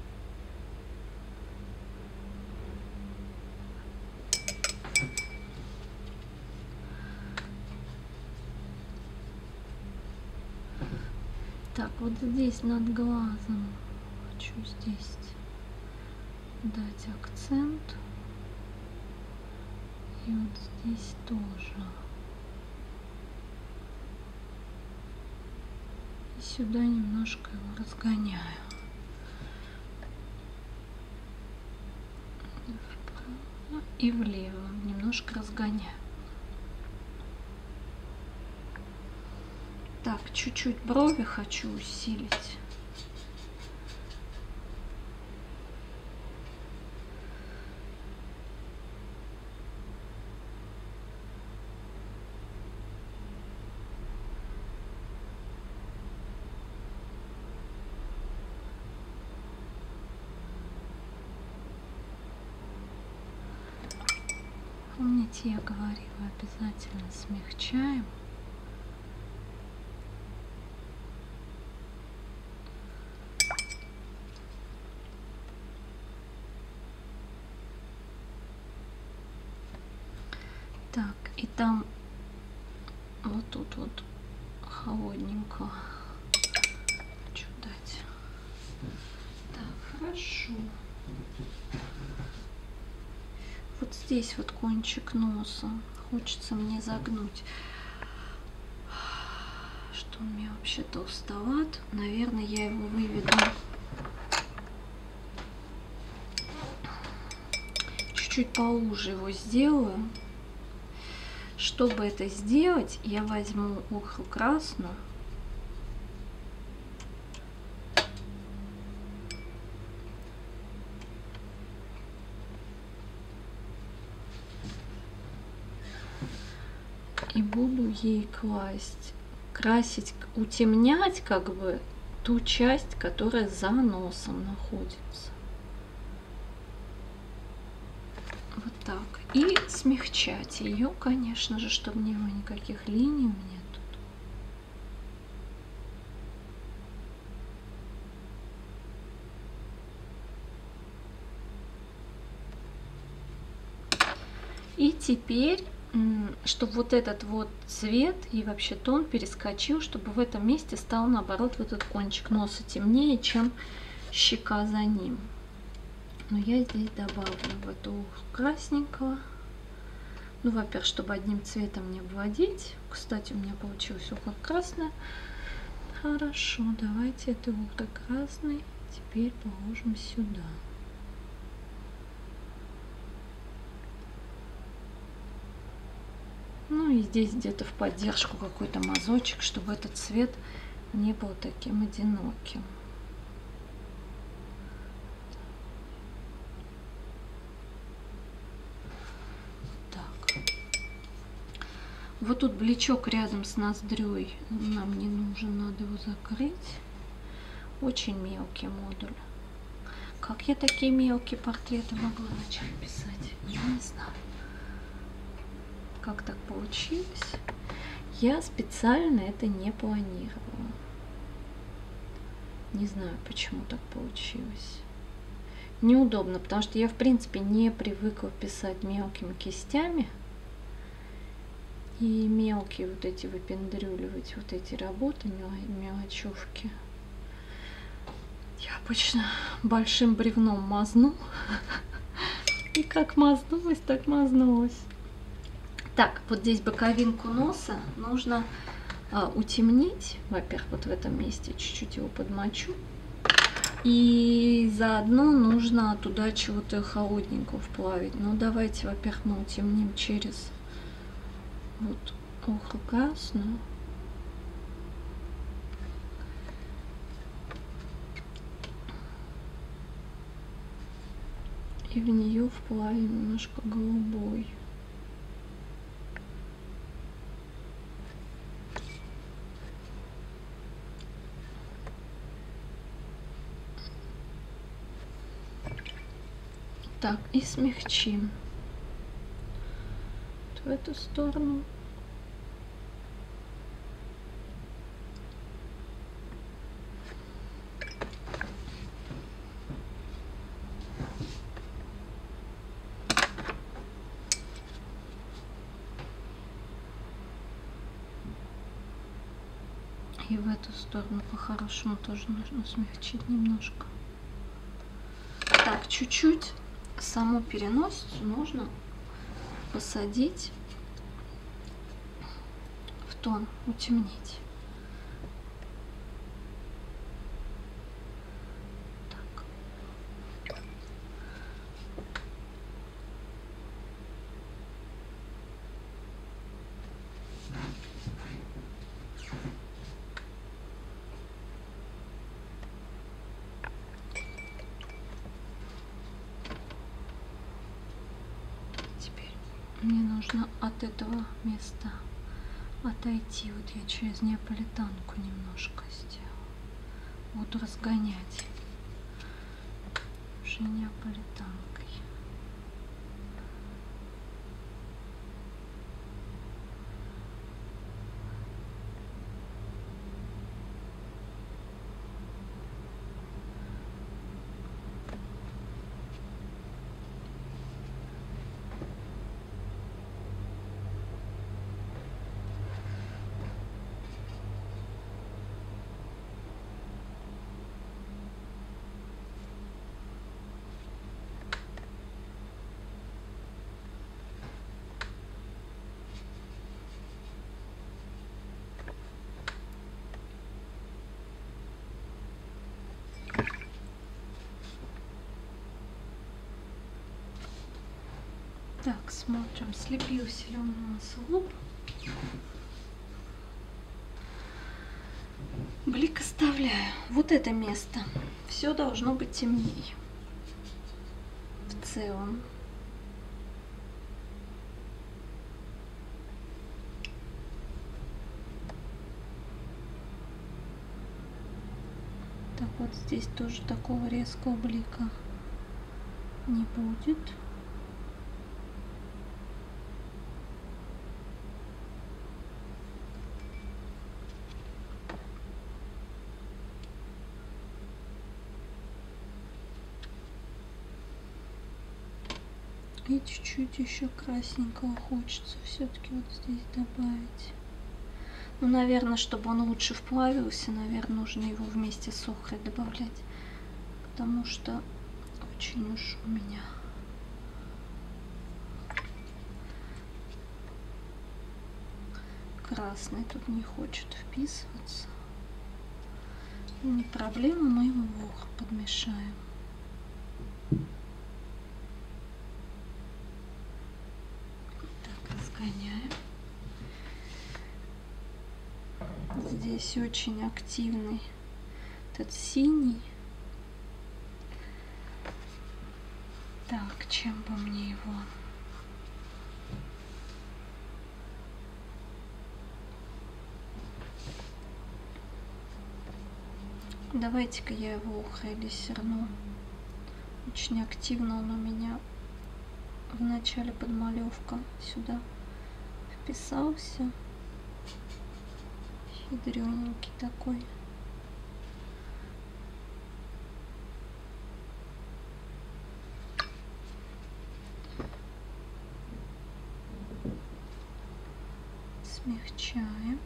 [SPEAKER 1] Так, вот здесь над глазом хочу здесь дать акцент. И вот здесь тоже. И сюда немножко его разгоняю. Вправо и влево немножко разгоняю. Так, чуть-чуть брови хочу усилить. Помните, я говорила, обязательно смягчаем. Так, и там вот тут вот холодненько хочу дать. Так, хорошо. Вот здесь вот кончик носа хочется мне загнуть. Что он мне вообще толстоват. Наверное, я его выведу чуть-чуть поуже его сделаю. Чтобы это сделать, я возьму охру красную. И буду ей класть, красить, утемнять как бы ту часть, которая за носом находится. Вот так. И смягчать ее, конечно же, чтобы не было никаких линий у меня тут. И теперь, чтобы вот этот вот цвет и вообще тон перескочил, чтобы в этом месте стал наоборот вот этот кончик носа темнее, чем щека за ним. Но я здесь добавлю в эту красненького. Ну, во-первых, чтобы одним цветом не обводить. Кстати, у меня получилось ухо красное. Хорошо, давайте это ухо красный теперь положим сюда. Ну и здесь где-то в поддержку какой-то мазочек, чтобы этот цвет не был таким одиноким. Вот тут бличок рядом с ноздрёй нам не нужен, надо его закрыть. Очень мелкий модуль. Как я такие мелкие портреты могла начать писать? Я не знаю. Как так получилось? Я специально это не планировала. Не знаю, почему так получилось. Неудобно, потому что я, в принципе, не привыкла писать мелкими кистями. И мелкие вот эти выпендривать, вот эти работы, мелочевки. Я обычно большим бревном мазну. И как мазнулась, так мазнулась. Так, вот здесь боковинку носа нужно а, утемнить. Во-первых, вот в этом месте чуть-чуть его подмочу. И заодно нужно туда чего-то холодненького вплавить. Ну, давайте, во-первых, мы утемним через вот охру красную. и в нее вплаве немножко голубой. Так, и смягчим вот в эту сторону. И в эту сторону по-хорошему тоже нужно смягчить немножко. Так, чуть-чуть саму переносицу нужно посадить в тон, утемнить. Так. Мне нужно от этого места отойти. Вот я через неаполитанку немножко сделала. Буду разгонять уже неаполитанкой. Так, смотрим, слепился ли у нас лоб. Блик оставляю. Вот это место. Все должно быть темнее. В целом. Так, вот здесь тоже такого резкого блика не будет. И чуть-чуть еще красненького хочется все-таки вот здесь добавить. Ну, наверное, чтобы он лучше вплавился, наверное, нужно его вместе с охрой добавлять. Потому что очень уж у меня красный тут не хочет вписываться. Не проблема, мы его в охру подмешаем. Разгоняем. Здесь очень активный этот синий. Так, чем бы мне его? Давайте-ка я его охрой или серну. Очень активно он у меня в начале подмалевка сюда вписался. Хитрененький такой. Смягчаем.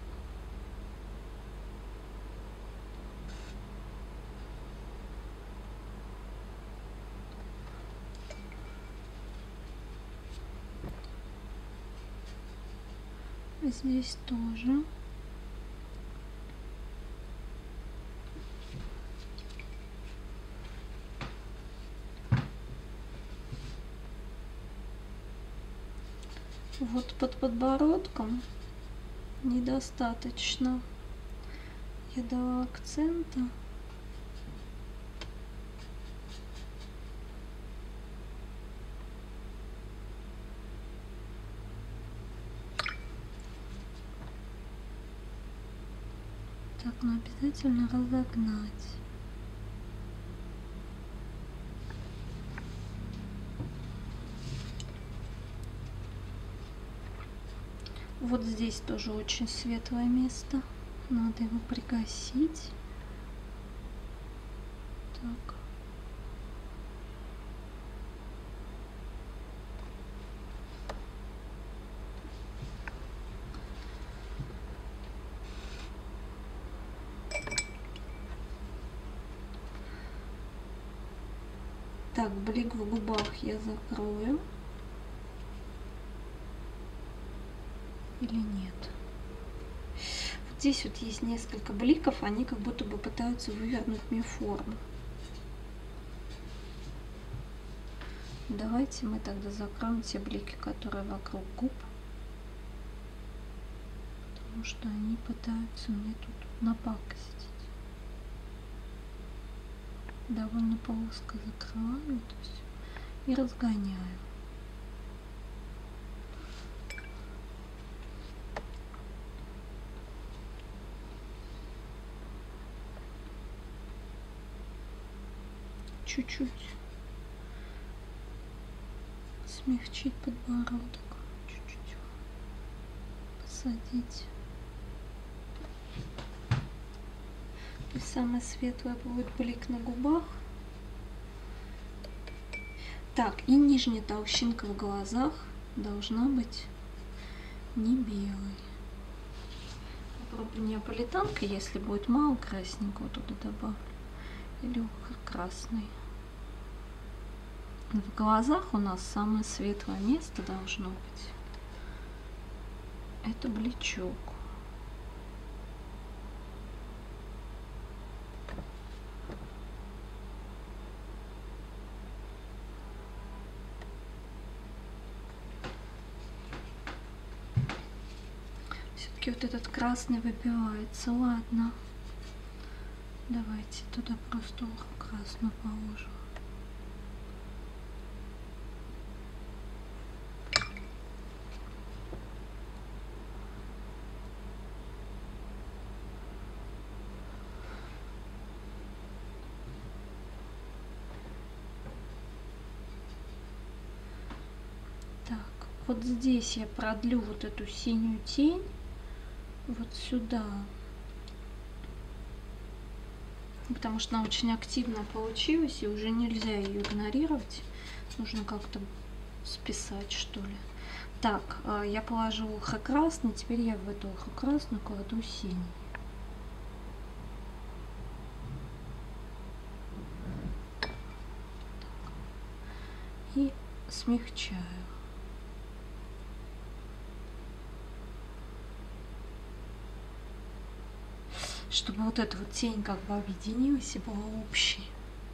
[SPEAKER 1] Здесь тоже. Вот под подбородком недостаточно. Я дала акцента. Так, но обязательно разогнать. Вот здесь тоже очень светлое место. Надо его пригасить. Так. Так, блик в губах я закрою. Или нет? Вот здесь вот есть несколько бликов, они как будто бы пытаются вывернуть мне форму. Давайте мы тогда закроем те блики, которые вокруг губ. Потому что они пытаются мне тут напакостить. Довольно плоско закрываю это все и разгоняю. Чуть-чуть смягчить подбородок, чуть-чуть посадить. И самое светлое будет блик на губах. Так, и нижняя толщинка в глазах должна быть не белой. Попробую неаполитанкой, если будет мало красненького, туда добавлю. Или охр красный. В глазах у нас самое светлое место должно быть. Это бличок. Все-таки вот этот красный выбивается. Ладно. Давайте туда просто охр красную положу. Вот здесь я продлю вот эту синюю тень вот сюда, потому что она очень активно получилась и уже нельзя ее игнорировать, нужно как-то списать, что ли. Так, я положила охр красный, теперь я в эту охр красную кладу синий. И смягчаю. Чтобы вот эта вот тень как бы объединилась и была общей.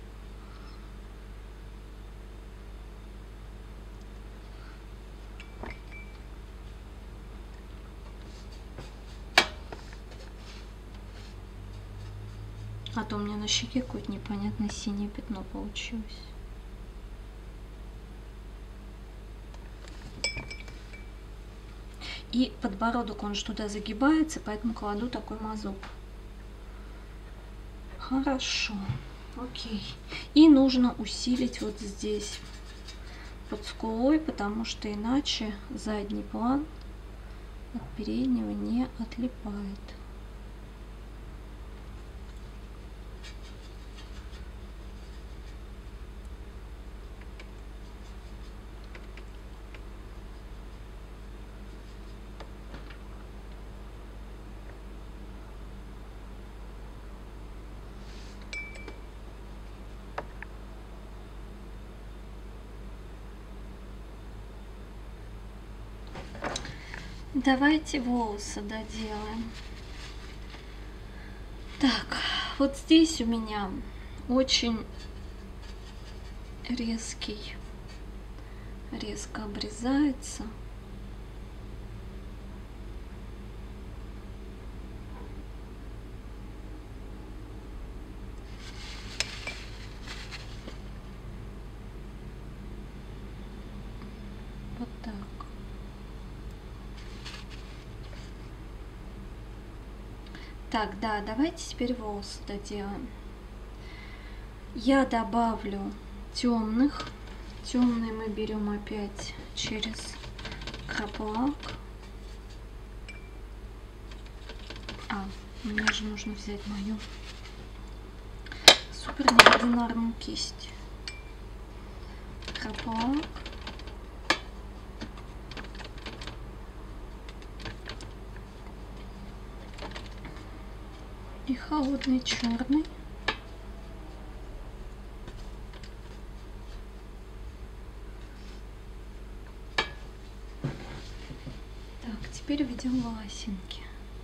[SPEAKER 1] А то у меня на щеке какое-то непонятное синее пятно получилось. И подбородок, он же туда загибается, поэтому кладу такой мазок. Хорошо, окей. И нужно усилить вот здесь под скулой, потому что иначе задний план от переднего не отлипает. Давайте волосы доделаем. Так, вот здесь у меня очень резкий, резко обрезается. Вот так. Так, да, давайте теперь волосы доделаем. Я добавлю темных. Темные мы берем опять через краплак. А, мне же нужно взять мою супер неординарную кисть. Краплак. И холодный черный. Так, теперь ведем волосинки.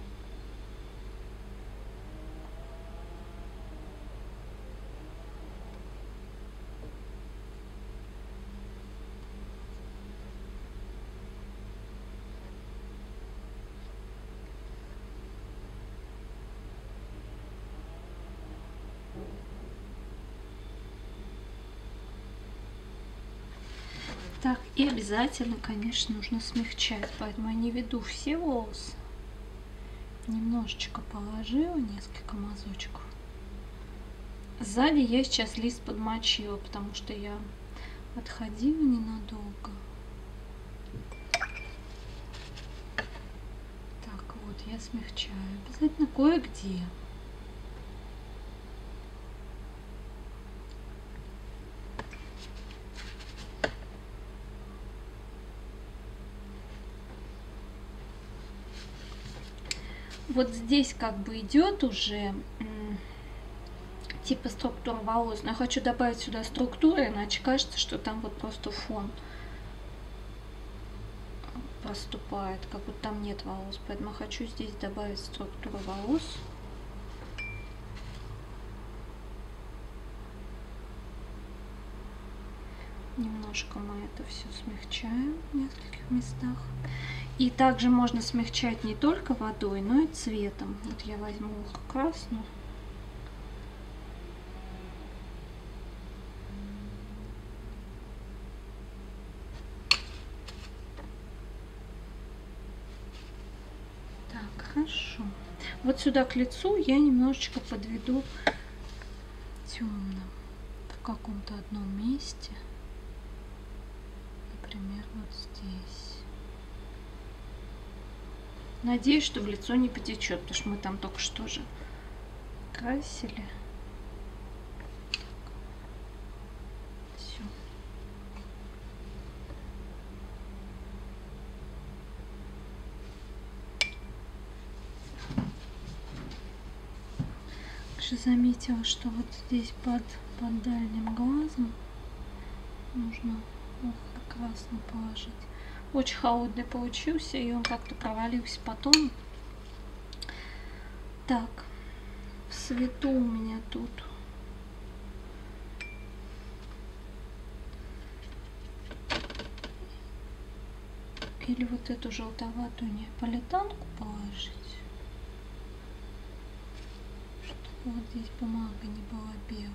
[SPEAKER 1] Так, и обязательно, конечно, нужно смягчать, поэтому я не веду все волосы. Немножечко положила, несколько мазочков. Сзади я сейчас лист подмочила, потому что я отходила ненадолго. Так, вот, я смягчаю. Обязательно кое-где. Вот здесь как бы идет уже типа структура волос, но я хочу добавить сюда структуру, иначе кажется, что там вот просто фон проступает, как будто там нет волос, поэтому я хочу здесь добавить структуру волос. Немножко мы это все смягчаем в нескольких местах. И также можно смягчать не только водой, но и цветом. Вот я возьму красную. Так, хорошо. Вот сюда к лицу я немножечко подведу темным в каком-то одном месте. Например, вот здесь. Надеюсь, что в лицо не потечет, потому что мы там только что же красили. Все. Также заметила, что вот здесь под, под дальним глазом нужно красно положить. Очень холодный получился, и он как-то провалился потом. Так, в свету у меня тут или вот эту желтоватую неаполитанку положить, чтобы вот здесь бумага не была белой.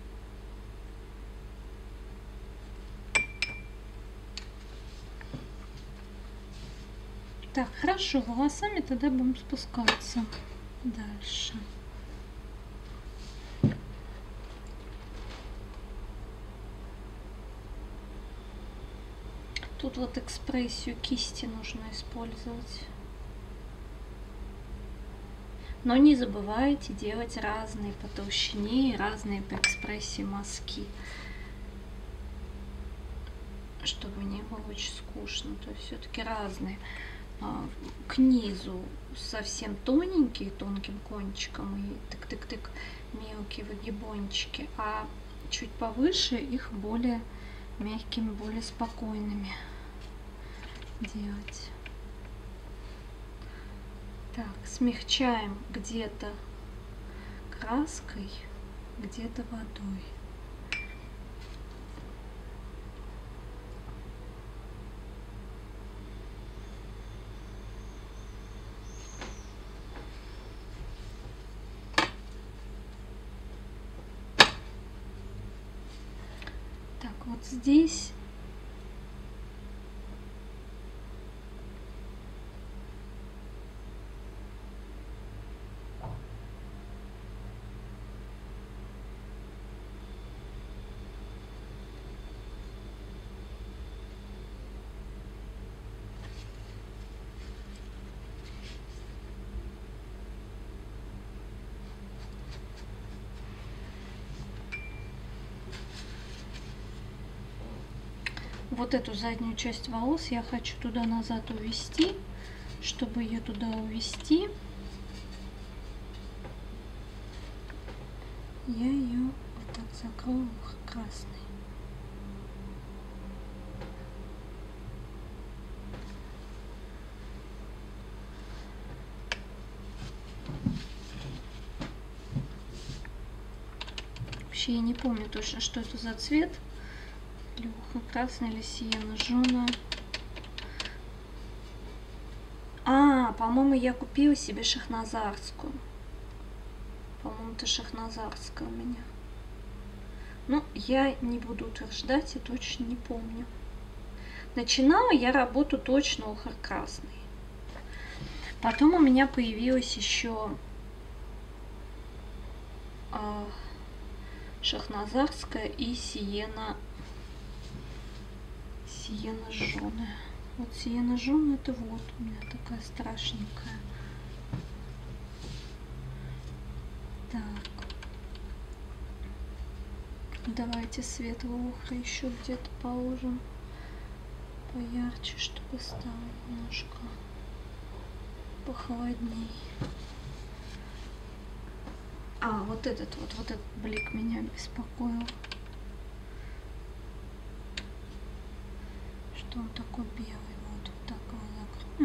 [SPEAKER 1] Так, хорошо, волосами тогда будем спускаться дальше. Тут вот экспрессию кисти нужно использовать. Но не забывайте делать разные по толщине и разные по экспрессии мазки, чтобы не было очень скучно. То есть все-таки разные. К низу совсем тоненькие, тонким кончиком, и тык-тык-тык мелкие выгибончики, а чуть повыше их более мягкими, более спокойными делать. Так, смягчаем где-то краской, где-то водой. Вот здесь вот эту заднюю часть волос я хочу туда-назад увести. Чтобы ее туда увести, я ее вот так закрою красной. Вообще я не помню точно, что это за цвет. Легко красный или сиена жженая. А, по-моему, я купила себе шахназарскую. По-моему, это шахназарская у меня. Ну, я не буду утверждать, я точно не помню. Начинала я работу точно охр красный. Потом у меня появилась еще э, шахназарская и сиена, сиена жженая. Вот сиена жженая, это вот у меня такая страшненькая. Так. Давайте светлого охра еще где-то положим поярче, чтобы стало немножко похолодней. А, вот этот вот, вот этот блик меня беспокоил. Что он такой белый, вот, вот так его закрою.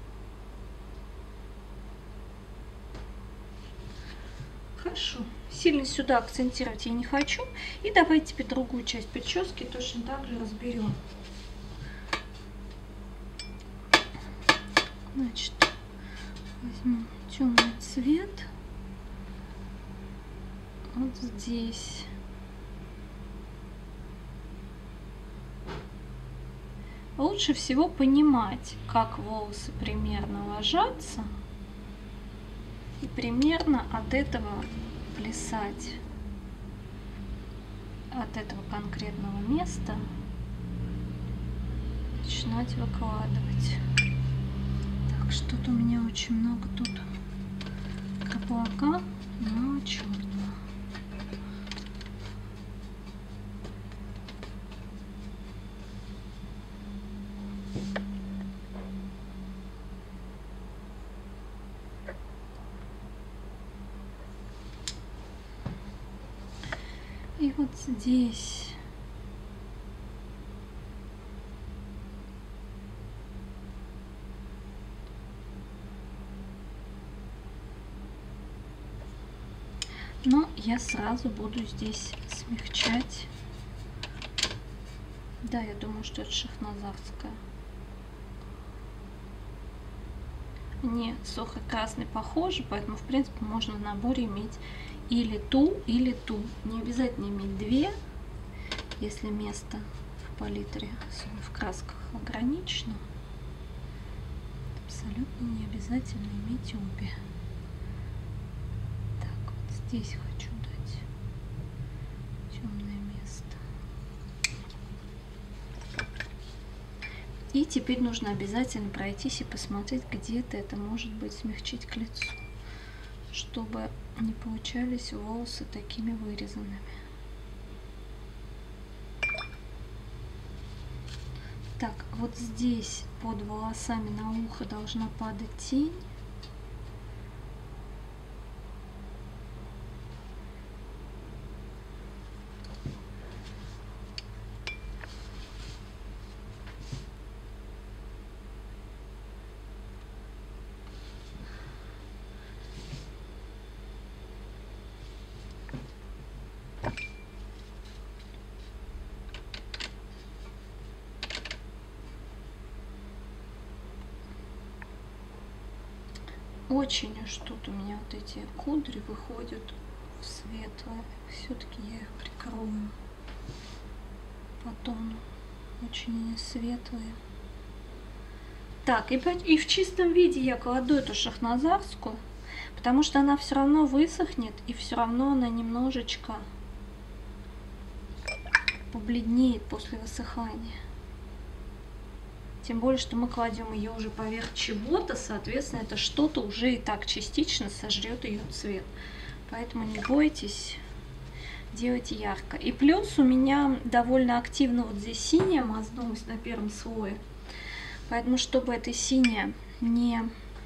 [SPEAKER 1] Хорошо. Сильно сюда акцентировать я не хочу. И давайте теперь другую часть прически точно так же разберем. Значит, возьмем темный цвет. Вот здесь. Лучше всего понимать, как волосы примерно ложатся, и примерно от этого плясать, от этого конкретного места начинать выкладывать. Так, что-то у меня очень много тут каблука, но черного. И вот здесь но я сразу буду здесь смягчать. Да, я думаю, что это шахназарская. Они с охрой красной похожи, поэтому в принципе можно в наборе иметь или ту, или ту. Не обязательно иметь две, если место в палитре, в красках ограничено. Абсолютно не обязательно иметь обе. Так, вот здесь хочу дать темное место. И теперь нужно обязательно пройтись и посмотреть, где-то это может быть смягчить к лицу, чтобы не получались волосы такими вырезанными. Так, вот здесь под волосами на ухо должна падать тень. Очень уж тут у меня вот эти кудри выходят в светлое. Все-таки я их прикрою по тону. Очень они светлые. Так, и, и в чистом виде я кладу эту шахназарскую, потому что она все равно высохнет, и все равно она немножечко побледнеет после высыхания. Тем более, что мы кладем ее уже поверх чего-то, соответственно, это что-то уже и так частично сожрет ее цвет. Поэтому не бойтесь делать ярко. И плюс у меня довольно активно вот здесь синяя мазнулась на первом слое. Поэтому, чтобы это синяя не,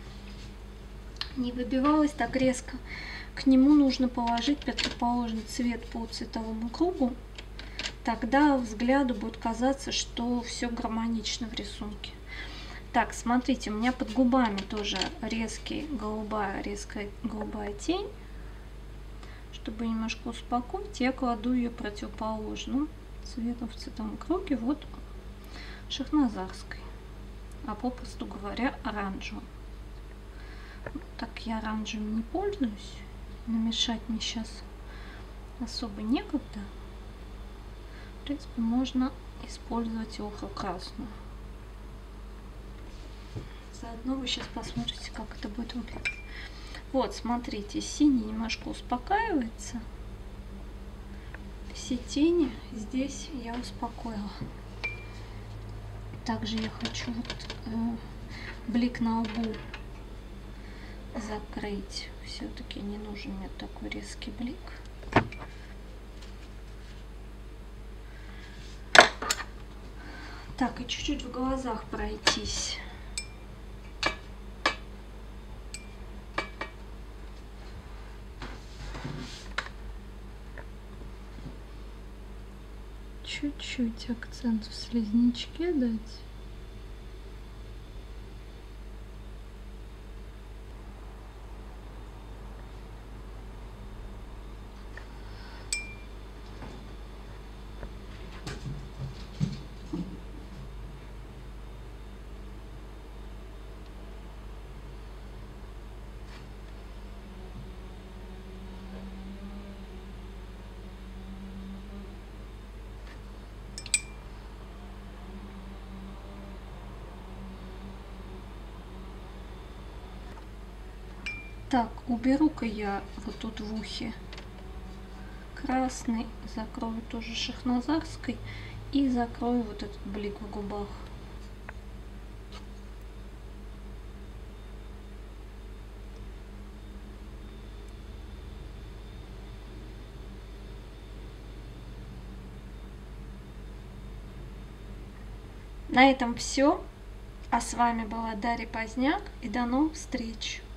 [SPEAKER 1] не выбивалась так резко, к нему нужно положить противоположный цвет по цветовому кругу. Тогда взгляду будет казаться, что все гармонично в рисунке. Так, смотрите, у меня под губами тоже резкий голубая, резкая голубая тень. Чтобы немножко успокоить, я кладу ее противоположным цветом в цветовом круге, вот шахназарской, а попросту говоря оранжевым. Так я оранжевым не пользуюсь, намешать мне сейчас особо некогда. В принципе, можно использовать охро-красную. Заодно вы сейчас посмотрите, как это будет выглядеть. Вот, смотрите, синий немножко успокаивается. Все тени здесь я успокоила. Также я хочу вот, э, блик на лбу закрыть. Все-таки не нужен мне такой резкий блик. Так, и чуть-чуть в глазах пройтись. Чуть-чуть акцент в слизнячке дать. Так, уберу-ка я вот тут в ухе красный, закрою тоже шахназарской и закрою вот этот блик в губах. На этом все. А с вами была Дарья Поздняк, и до новых встреч!